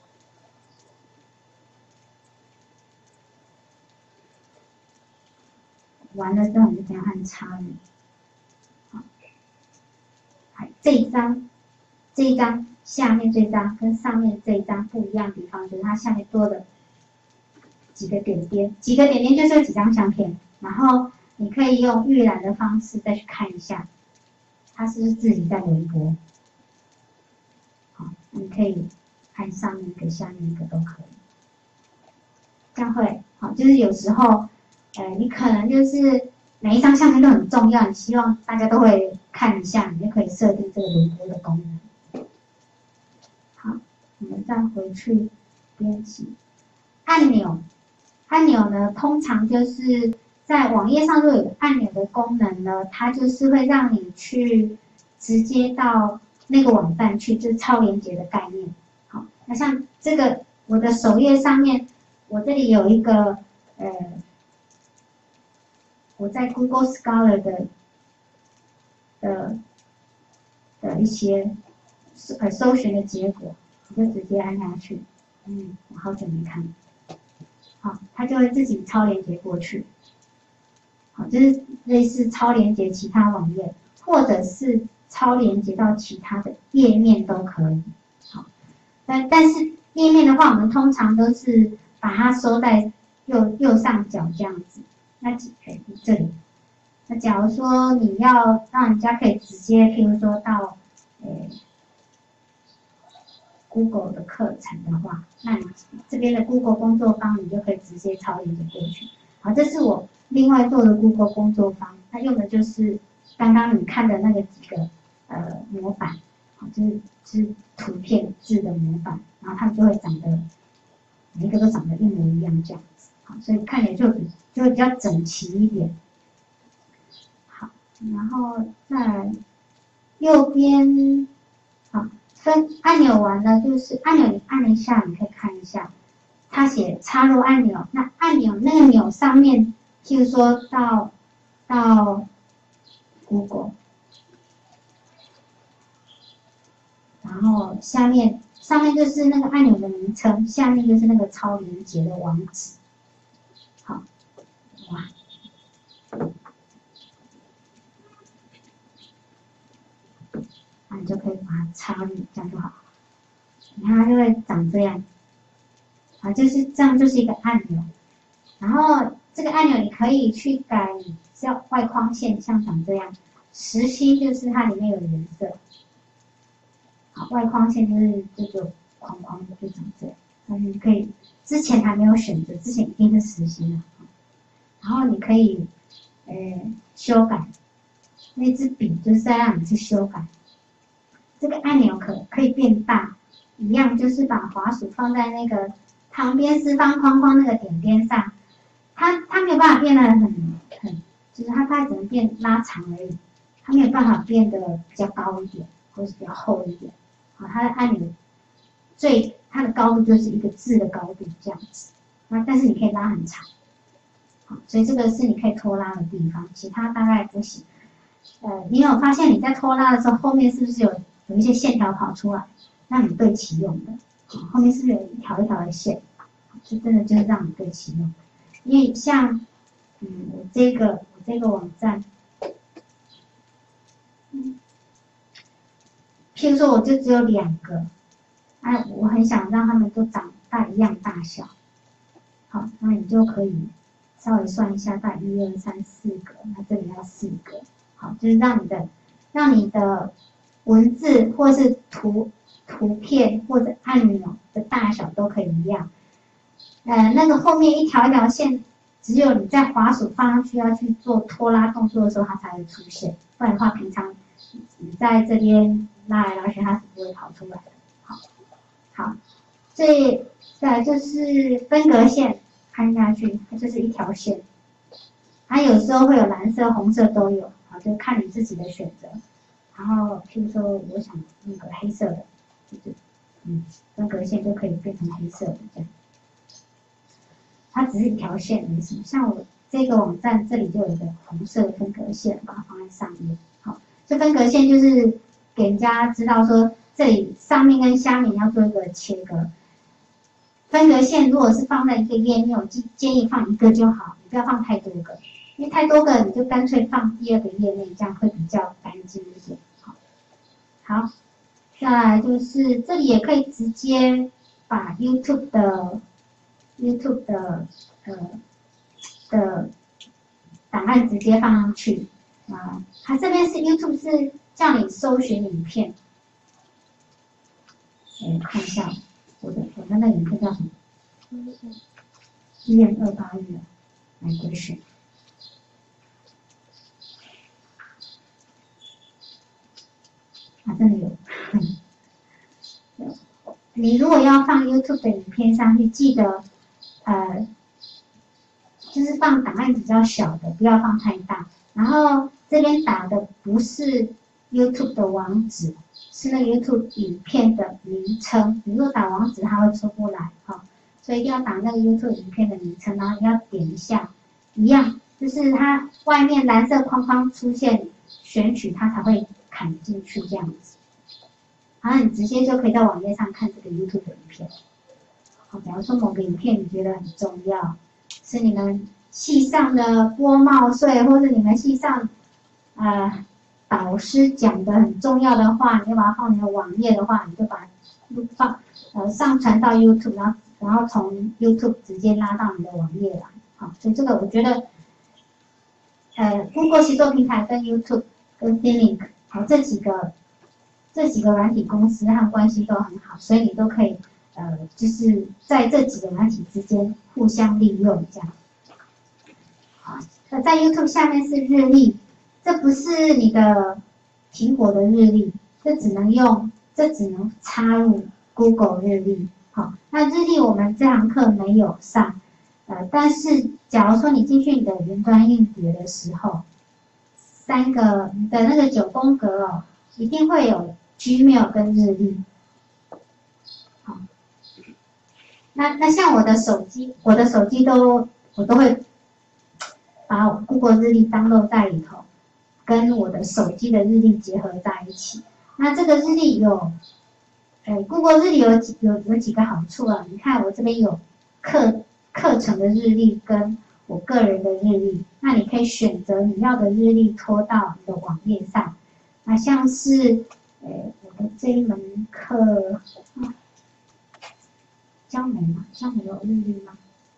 完了之后，你就这样按插入。好，这一张，这一张下面这一张跟上面这一张不一样的地方，就是它下面多了几个点点，几个点点就是有几张相片，然后你可以用预览的方式再去看一下，它是不是自己在轮播。好，你可以按上面一个、下面一个都可以，这样会好，就是有时候。呃，你可能就是每一张相片都很重要，你希望大家都会看一下，你就可以设定这个轮播的功能。好，我们再回去编辑按钮。按钮呢，通常就是在网页上如果有按钮的功能呢，它就是会让你去直接到那个网站去，就是超连结的概念。好，那像这个我的首页上面，我这里有一个呃。我在 Google Scholar 的的的一些呃搜寻的结果，你就直接按下去。嗯，我好久没看。好，它就会自己超连接过去。好，就是类似超连接其他网页，或者是超连接到其他的页面都可以。好，但但是页面的话，我们通常都是把它收在右右上角这样子。那哎，这里，那假如说你要让人家可以直接，譬如说到，诶 ，Google 的课程的话，那你这边的 Google 工作坊，你就可以直接超连接过去。好，这是我另外做的 Google 工作坊，它用的就是刚刚你看的那个几个呃模板，好，就是是图片字的模板，然后它们就会长得每一个都长得一模一样这样子，好，所以看起来就比就会比较整齐一点。好，然后在右边，好，分按钮完了，就是按钮你按一下，你可以看一下，它写插入按钮，那按钮那个钮上面，譬如说到到 Google， 然后下面上面就是那个按钮的名称，下面就是那个超连结的网址。好，哇。那你就可以把它插入，这样就好。你看它就会长这样，啊，就是这样，就是一个按钮。然后这个按钮你可以去改，叫外框线，像长这样。实心就是它里面有颜色，好，外框线就是这个框框的，就长这样。那你可以之前还没有选择，之前一定是实心的。然后你可以，呃，修改。那支笔就是在让你去修改。这个按钮可可以变大，一样就是把滑鼠放在那个旁边四方框框那个点边上， 它它没有办法变得很很，就是它它只能变拉长而已，它没有办法变得比较高一点，或是比较厚一点。好，它的按钮最它的高度就是一个字的高度这样子，那但是你可以拉很长。好，所以这个是你可以拖拉的地方，其他大概不行。呃，你有发现你在拖拉的时候，后面是不是有有一些线条跑出来，让你对齐用的？后面是不是有一条一条的线？这真的就是让你对齐用。因为像，嗯，我这个我这个网站，嗯，譬如说我就只有两个，哎，我很想让他们都长大一样大小，好，那你就可以稍微算一下，大概一二三四个，那这里要四个，好，就是让你的让你的文字或是图图片或者按钮的大小都可以一样。呃，那个后面一条一条线，只有你在滑鼠放上去要去做拖拉动作的时候，它才会出现。不然的话，平常你在这边拉来拉去，它是不会跑出来的。好，好，这再来就是分隔线，看下去，它就是一条线。它有时候会有蓝色、红色都有，好，就看你自己的选择。然后，譬如说，我想那个黑色的，就是嗯，分隔线就可以变成黑色的这样。它只是一条线没什么，像我这个网站这里就有一个红色的分隔线，把它放在上面。好，这分隔线就是给人家知道说这里上面跟下面要做一个切割。分隔线如果是放在一个页面，我建议放一个就好，你不要放太多个，因为太多个你就干脆放第二个页面，这样会比较干净一点。好，好，再来就是这里也可以直接把 YouTube 的 YouTube 的呃的档案直接放上去啊。它这边是 YouTube 是叫你搜寻影片，我看一下我的我的那影片叫什么？一零二八月来归选。啊，真的有。你如果要放 YouTube 的影片上去，记得呃，就是放档案比较小的，不要放太大。然后这边打的不是 YouTube 的网址，是那个 YouTube 影片的名称。你如果打网址，它会出不来，哈、哦，所以一定要打那个 YouTube 影片的名称，然后你要点一下，一样，就是它外面蓝色框框出现选取，它才会砍进去这样子。然后你直接就可以在网页上看这个 YouTube 的影片。好，假如说某个影片你觉得很重要，是你们系上的播报税，或者你们系上呃导师讲的很重要的话，你就把它放你的网页的话，你就把它放呃上传到 YouTube， 然后然后从 YouTube 直接拉到你的网页来。好，所以这个我觉得，呃，Google 协作平台跟 YouTube 跟 Link 好这几个。这几个软体公司和关系都很好，所以你都可以，呃，就是在这几个软体之间互相利用这样。好，那在 YouTube 下面是日历，这不是你的苹果的日历，这只能用，这只能插入 Google 日历。好，那日历我们这堂课没有上，呃，但是假如说你进去你的云端硬碟的时候，三个你的那个九宫格哦，一定会有。Gmail 跟日历，好，那那像我的手机，我的手机都我都会把我 Google 日历 download 在里头，跟我的手机的日历结合在一起。那这个日历有，呃 ，Google 日历有几有有几个好处啊？你看我这边有课课程的日历跟我个人的日历，那你可以选择你要的日历拖到你的网页上，那像是。呃，我的这一门课，啊，教媒嘛，教媒有日历吗？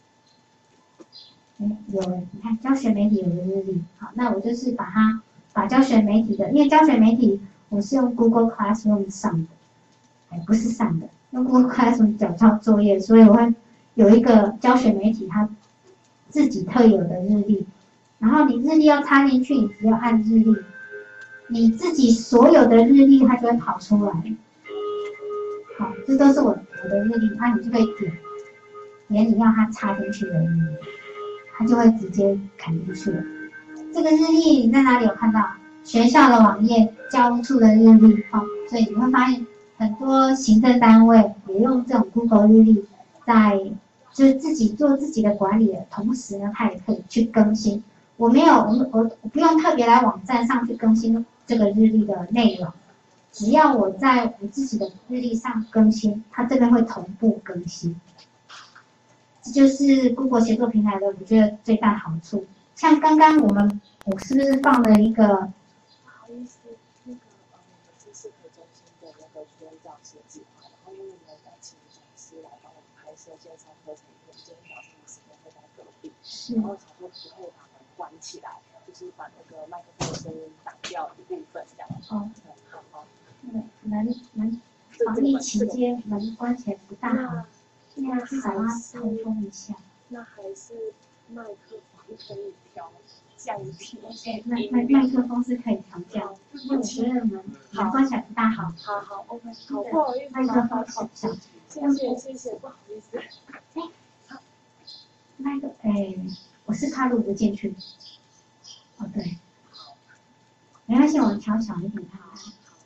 哎，有诶，你看教学媒体有个日历，好，那我就是把它把教学媒体的，因为教学媒体我是用 Google Classroom 上的，哎，不是上的，用 Google Classroom 缴交作业，所以我会有一个教学媒体它自己特有的日历，然后你日历要插进去，你只要按日历。你自己所有的日历，它就会跑出来。好，这都是我我的日历，那你就可以点点你要它插进去的日历。 它就会直接砍进去了。这个日历你在哪里有看到？学校的网页、教务处的日历，哦，所以你会发现很多行政单位也用这种 Google 日历，在就是自己做自己的管理的同时呢，它也可以去更新。我没有，我我我不用特别来网站上去更新这个日历的内容，只要我在我自己的日历上更新，它这边会同步更新。这就是 Google 协作平台的我觉得最大好处。像刚刚我们我是不是放了一个？ 不好意思，那个呃，我们是适合中心的那个宣教师计划，然后因为我们想请讲师来帮我们拍摄线上课程影片，今天早上的时间会在隔壁，然后想说不会把门关起来，就是把那个麦克风的声音挡掉一部分这样。哦，好好。 对，门门防疫期间门关起来不大好，那还是通风一下。 那还是麦克风可以调降低。 麦麦麦克风是可以调降，那我觉得门门关起来不大好。 好好 ，OK， 好，不好意思， 麦克风小小， 谢谢谢谢，不好意思。 哎，麦克，哎，我是怕录不进去。哦，对，没关系，我调小一点好。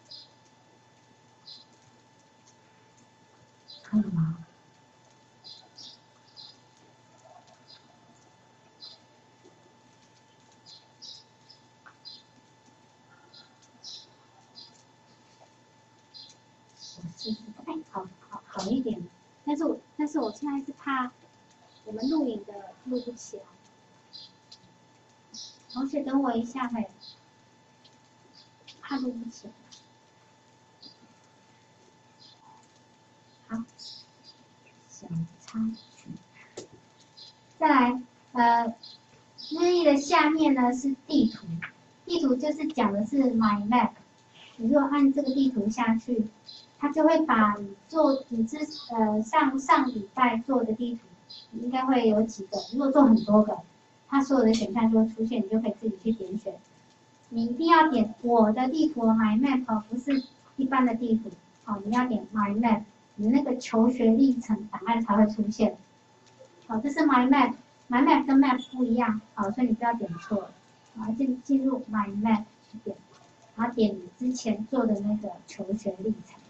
可以吗？试试看，哎，好好好一点。但是我但是我现在是怕我们录影的录不起来。同学等我一下嘿，怕录不起来。好，小插曲。再来，呃，日历的下面呢是地图，地图就是讲的是 My Map。你如果按这个地图下去，它就会把你做你之呃上上礼拜做的地图，你应该会有几个。如果做很多个，它所有的选项就会出现，你就可以自己去点选。你一定要点我的地图 My Map， 不是一般的地图。哦，你要点 My Map， 你那个求学历程档案才会出现。好，这是 My Map，My Map 跟 Map 不一样，好，所以你不要点错了。好，进进入 My Map 去点，然后点你之前做的那个求学历程。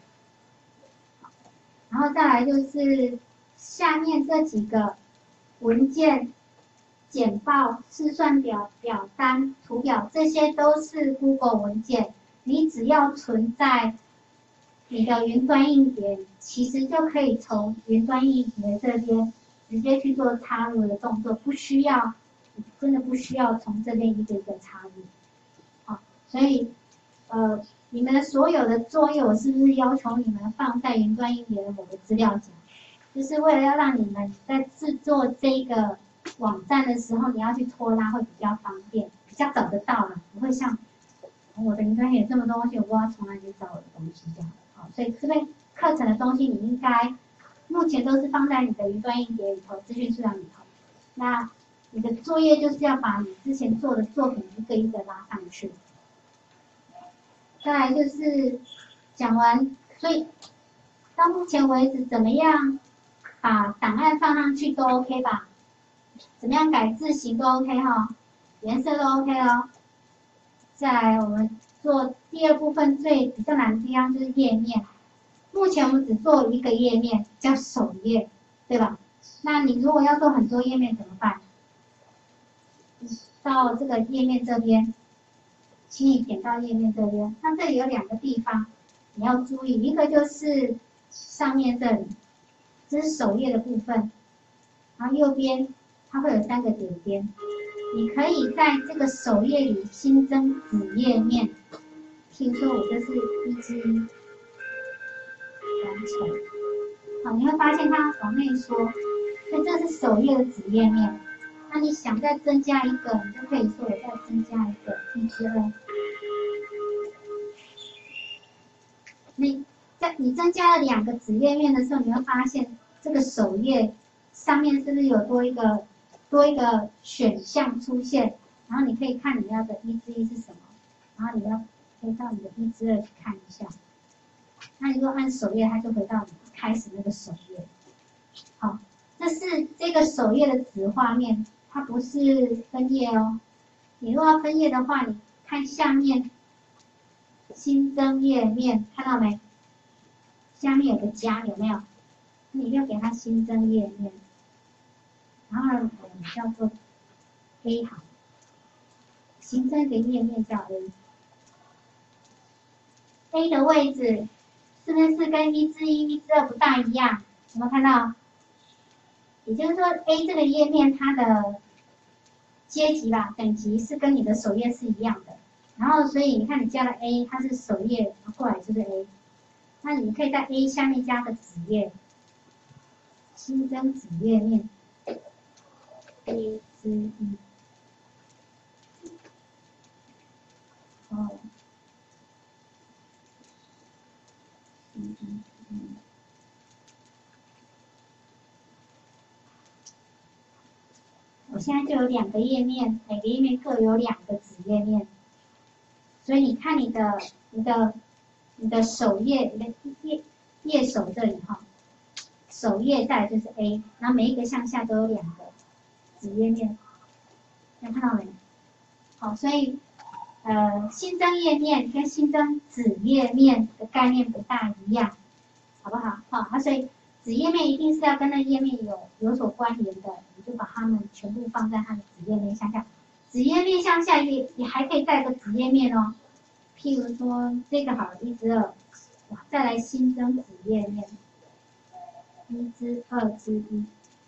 然后再来就是下面这几个文件、简报、试算表、表单、图表，这些都是 Google 文件。你只要存在你的云端硬碟，其实就可以从云端硬碟这边直接去做插入的动作，不需要，真的不需要从这边一个一个插入。好，所以呃。你们的所有的作业，我是不是要求你们放在云端硬碟的某个资料夹？就是为了要让你们在制作这个网站的时候，你要去拖拉会比较方便，比较找得到了，不会像我的云端硬碟这么多东西，我不知道从哪里找我的东西这样。好，所以这边课程的东西，你应该目前都是放在你的云端硬碟里头、资讯数量里头。那你的作业就是要把你之前做的作品一个一个拉上去。再来就是讲完，所以到目前为止怎么样把档案放上去都 OK 吧？怎么样改字型都 OK 哈，颜色都 OK 哦。再来我们做第二部分最比较难的地方就是页面。目前我们只做一个页面叫首页，对吧？那你如果要做很多页面怎么办？到这个页面这边。请你点到页面这边，那这里有两个地方你要注意，一个就是上面这里，这是首页的部分，然后右边它会有三个点点，你可以在这个首页里新增子页面，譬如说我这是一只完成，好，你会发现它往内缩，所以这是首页的子页面。那你想再增加一个，你就可以说我再增加一个一之二。你在你增加了两个子页面的时候，你会发现这个首页上面是不是有多一个多一个选项出现？然后你可以看你要的一之一是什么，然后你要可以到你的一之二去看一下。那你如果按首页，它就回到你开始那个首页。好，这是这个首页的子画面。 它不是分页哦。你如果要分页的话，你看下面新增页面，看到没？下面有个加，有没有？你就给它新增页面，然后呢，我们叫做 A 行，新增一个页面叫 A。A 的位置是不是跟一至一、一至二不大一样？有没有看到？也就是说 ，A 这个页面它的阶级吧，等级是跟你的首页是一样的。然后，所以你看你加了 A， 它是首页，过来就是 A。那你可以在 A 下面加个子页，新增子页面 A 之一。哦，嗯嗯嗯。我现在就有两个页面，每个页面各有两个子页面，所以你看你的、你的、你的首页、你的页页首这里哈，首页再来就是 A， 然后每一个向下都有两个子页面，有看到没？好，所以呃，新增页面跟新增子页面的概念不大一样，好不好？好，啊，所以子页面一定是要跟那页面有有所关联的，你就把它们全部放在它的子页面向下。子页面向下也也还可以带个子页面哦，譬如说这个好了，一至二，再来新增子页面，一至二之一。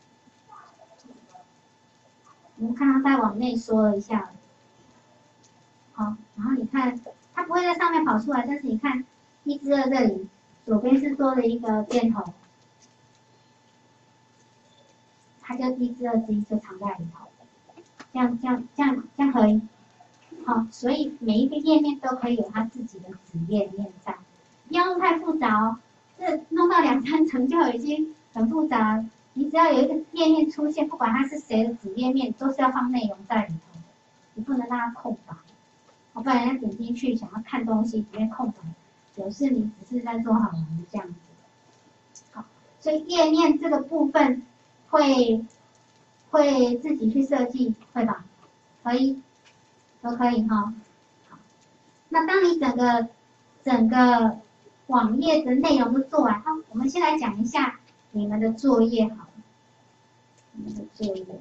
我们看它再往内缩了一下，好，然后你看它不会在上面跑出来，但是你看一至二这里左边是多了一个箭头。它就一至二之一就藏在里头，这样这样这样这样可以，好，所以每一个页面都可以有它自己的子页面在，不要弄太复杂哦，这弄到两三层就已经很复杂了。你只要有一个页面出现，不管它是谁的子页面，都是要放内容在里头的，你不能让它空白，不然人家点进去想要看东西，里面空白，表示你只是在做好玩这样子。好，所以页面这个部分。会会自己去设计，会吧？可以，都可以哈。好，那当你整个整个网页的内容都做完，好，我们先来讲一下你们的作业好了。你们的作业。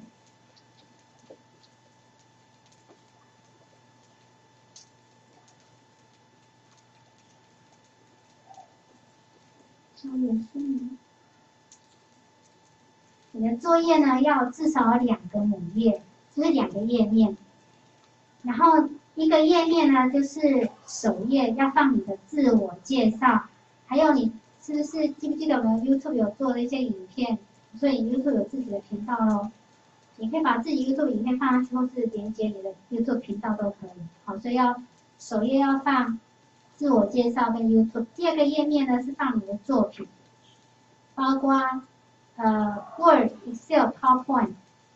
作业是吗？你的作业呢，要至少有两个母页，就是两个页面。然后一个页面呢，就是首页要放你的自我介绍，还有你是不是记不记得我们 YouTube 有做的一些影片？所以 YouTube 有自己的频道咯，你可以把自己 YouTube 影片放上去，或是连接你的 YouTube 频道都可以。好，所以要首页要放自我介绍跟 YouTube。第二个页面呢是放你的作品，包括。呃 ，Word、Excel、PowerPoint，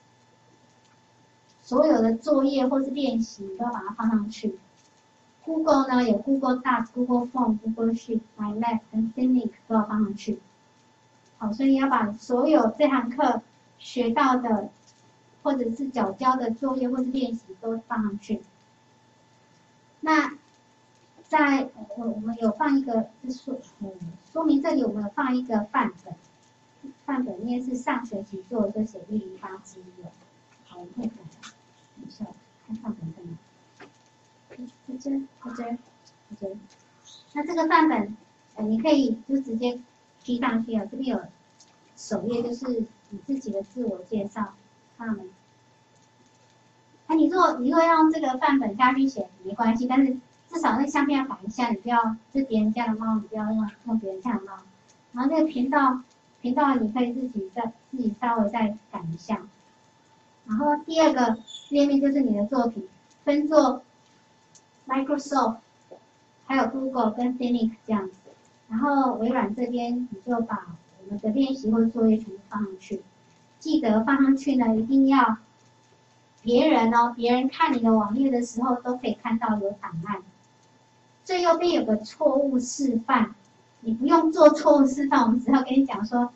所有的作业或是练习都要把它放上去。Google 呢有 Google Docs、Google Form、Google Sheet、MyLab 跟 Cynic 都要放上去。好，所以要把所有这堂课学到的，或者是缴交的作业或是练习都放上去。那在我我们有放一个，就是说，嗯，说明这里我们有放一个范本。范本里面是上学期做的，就写一零八之一了。好，我们会看，等一下看范本在哪？在这，在这，在这。那这个范本，呃，你可以就直接贴上去啊。这边有首页，就是你自己的自我介绍，看到没？那、啊、你如果你如果要用这个范本下去写没关系，但是至少那相片要改一下，你不要是别人家的猫，你不要用用别人家的猫。然后这个频道。频道你可以自己再自己稍微再改一下，然后第二个页面就是你的作品，分作 Microsoft， 还有 Google 跟 Cynic 这样子，然后微软这边你就把我们的练习或作业全部放上去，记得放上去呢一定要别人哦，别人看你的网页的时候都可以看到有档案，最右边有个错误示范。你不用做错误示范，我们只要跟你讲说，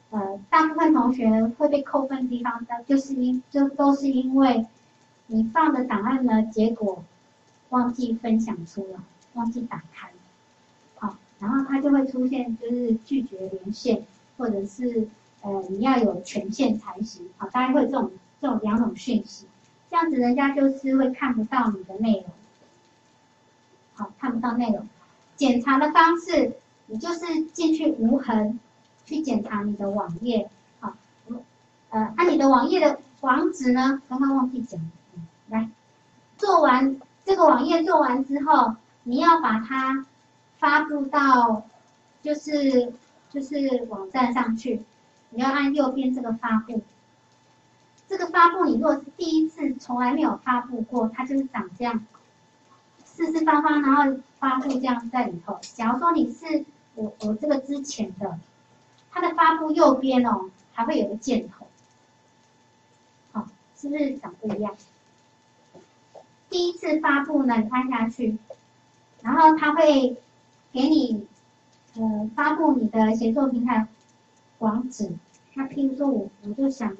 呃，大部分同学会被扣分的地方，就是因就都是因为你放的档案呢，结果忘记分享出来，忘记打开，好，然后它就会出现就是拒绝连线，或者是呃你要有权限才行，好，大概会有这种这种两种讯息，这样子人家就是会看不到你的内容，好，看不到内容。检查的方式，你就是进去无痕去检查你的网页，好，呃，那、啊、你的网页的网址呢？刚刚忘记讲，嗯，来，做完这个网页做完之后，你要把它发布到就是就是网站上去，你要按右边这个发布。这个发布你如果是第一次从来没有发布过，它就是长这样，四四方方，然后发布这样在里头。假如说你是我我这个之前的，它的发布右边哦还会有个箭头，好、哦，是不是长不一样？第一次发布呢，你按下去，然后它会给你呃发布你的协作平台网址。那譬如说我我就想，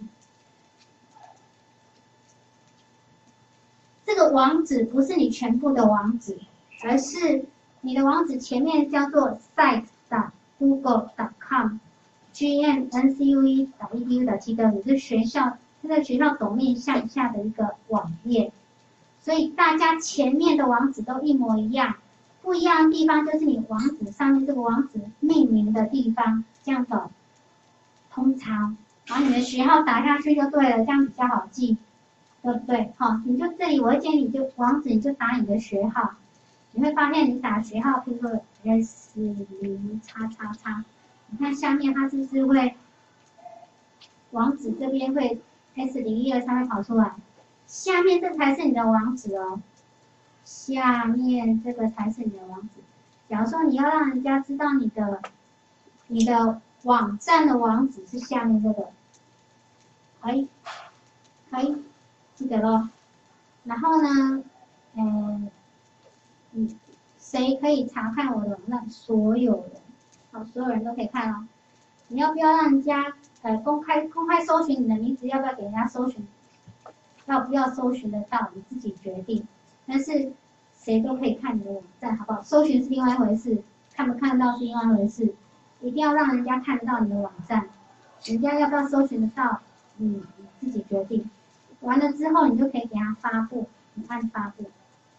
这个网址不是你全部的网址，而是你的网址前面叫做 site dot google dot com g m n c u e dot e d u dot t w， 是学校这个学校斗面向下的一个网页。所以大家前面的网址都一模一样，不一样的地方就是你网址上面这个网址命名的地方，这样走通常，然后你的学号打下去就对了，这样比较好记，对不对？好，你就这里我会建议你就网址你就打你的学号，你会发现你打学号，譬如说 S 零叉叉叉，你看下面它是不是会网址这边会 S 零一二三会跑出来？下面这才是你的网址哦，下面这个才是你的网址。假如说你要让人家知道你的你的网站的网址是下面这个，可以，可以，记得咯。然后呢，嗯，嗯，谁可以查看我的网站？所有人，好，所有人都可以看哦。你要不要让人家呃公开公开搜寻你的名字？要不要给人家搜寻？要不要搜寻得到，你自己决定。但是谁都可以看你的网站，好不好？搜寻是另外一回事，看不看得到是另外一回事。一定要让人家看得到你的网站，人家要不要搜寻得到，嗯，你自己决定。完了之后，你就可以给他发布，你按发布。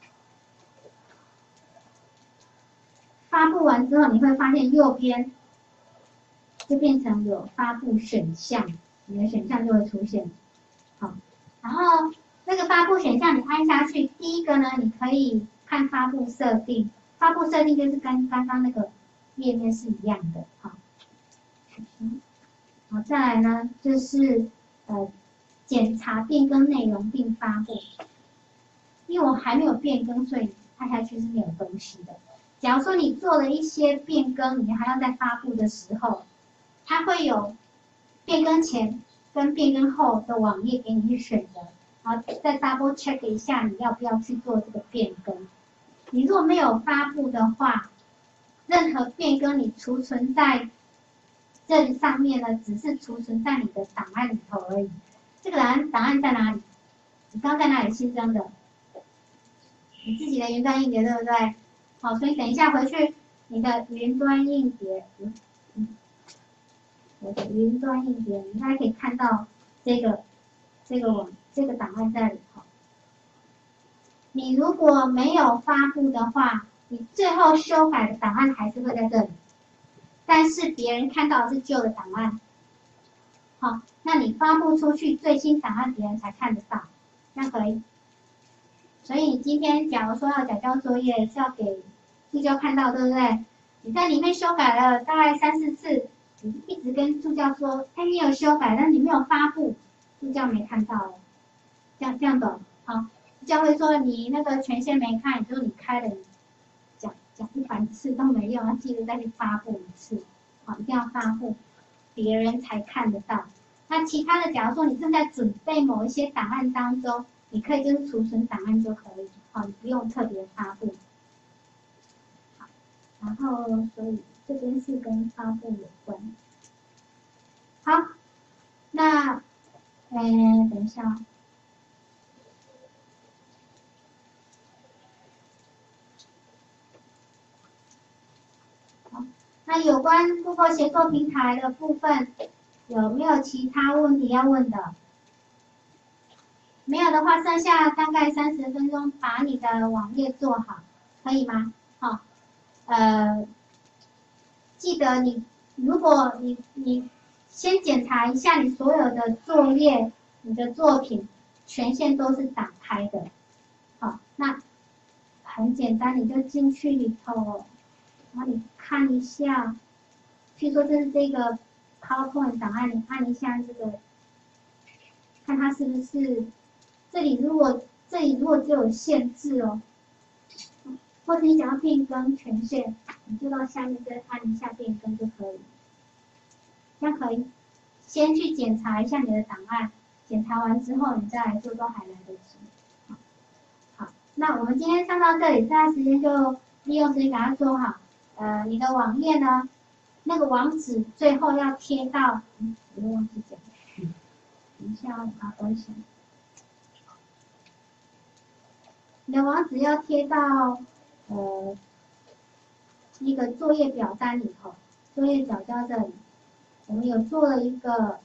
发布完之后，你会发现右边就变成有发布选项，你的选项就会出现。好。然后那个发布选项你按下去，第一个呢，你可以看发布设定，发布设定就是跟刚刚那个页面是一样的，好，好，再来呢就是呃检查变更内容并发布，因为我还没有变更，所以按下去是没有东西的。假如说你做了一些变更，你还要在发布的时候，它会有变更前跟变更后的网页给你去选择，然后再 double check 一下你要不要去做这个变更。你如果没有发布的话，任何变更你储存在这上面呢，只是储存在你的档案里头而已。这个档案档案在哪里？你刚在哪里新增的？你自己的云端硬碟对不对？好，所以等一下回去你的云端硬碟，嗯嗯。我的云端硬碟，你还可以看到这个这个网这个档案在里头。你如果没有发布的话，你最后修改的档案还是会在这里，但是别人看到的是旧的档案。好，那你发布出去最新档案，别人才看得到，这样可以。所以你今天假如说要缴交作业，是要给助教看到，对不对？你在里面修改了大概三四次。你一直跟助教说，哎，你有修改，但你没有发布，助教没看到了，这样这样懂？好，助教会说你那个权限没开，就是你开了，讲讲一百次都没用，要记得再去发布一次，好，一定要发布，别人才看得到。那其他的，假如说你正在准备某一些档案当中，你可以就是储存档案就可以，好，你不用特别发布。好，然后所以。这边是跟发布有关。 好，那，呃，等一下哦。好，那有关部落协作平台的部分，有没有其他问题要问的？没有的话，剩下大概三十分钟，把你的网页做好，可以吗？好，呃，记得你，如果你你先检查一下你所有的作业，你的作品权限都是打开的。好，那很简单，你就进去里头，然后你看一下，譬如说这是这个 PowerPoint 档案，你按一下这个，看它是不是这里如果这里如果只有限制哦，或者你想要变更权限，你就到下面再按一下变更就可以。这样可以，先去检查一下你的档案，检查完之后你再来做都还来得及。好，好，那我们今天上到这里，剩下时间就利用时间给它做好。呃，你的网页呢，那个网址最后要贴到，嗯，我又忘记讲，嗯，等一下我把它关起来。你的网址要贴到呃一个作业表单里头，作业表单这里，我们有做了一个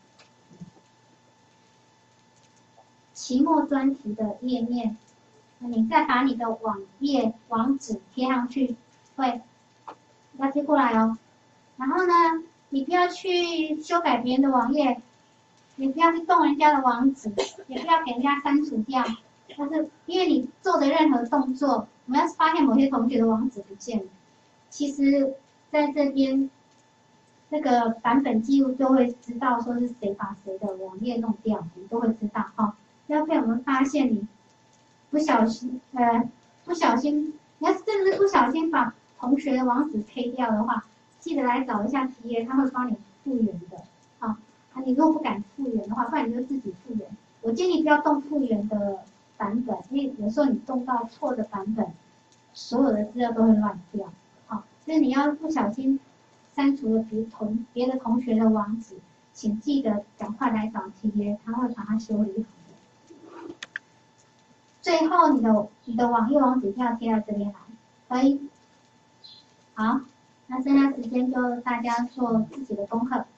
期末专题的页面，那你再把你的网页网址贴上去，会要贴过来哦。然后呢，你不要去修改别人的网页，也不要去动人家的网址，也不要给人家删除掉。但是因为你做的任何动作，我们要是发现某些同学的网址不见了，其实在这边那个版本记录就会知道说是谁把谁的网页弄掉，你都会知道哈、哦。要被我们发现你不小心，呃，不小心，你要是真的是不小心把同学的网址 K 掉的话，记得来找一下 T A， 他会帮你复原的。好、哦，啊，你如果不敢复原的话，不然你就自己复原。我建议不要动复原的版本，因为有时候你动到错的版本，所有的资料都会乱掉。好、哦，所以你要不小心删除了别同别的同学的网址，请记得赶快来找 T A， 他会把它修理好的。最后，你的你的网页网址要贴到这边来，可以。好，那剩下时间就大家做自己的功课。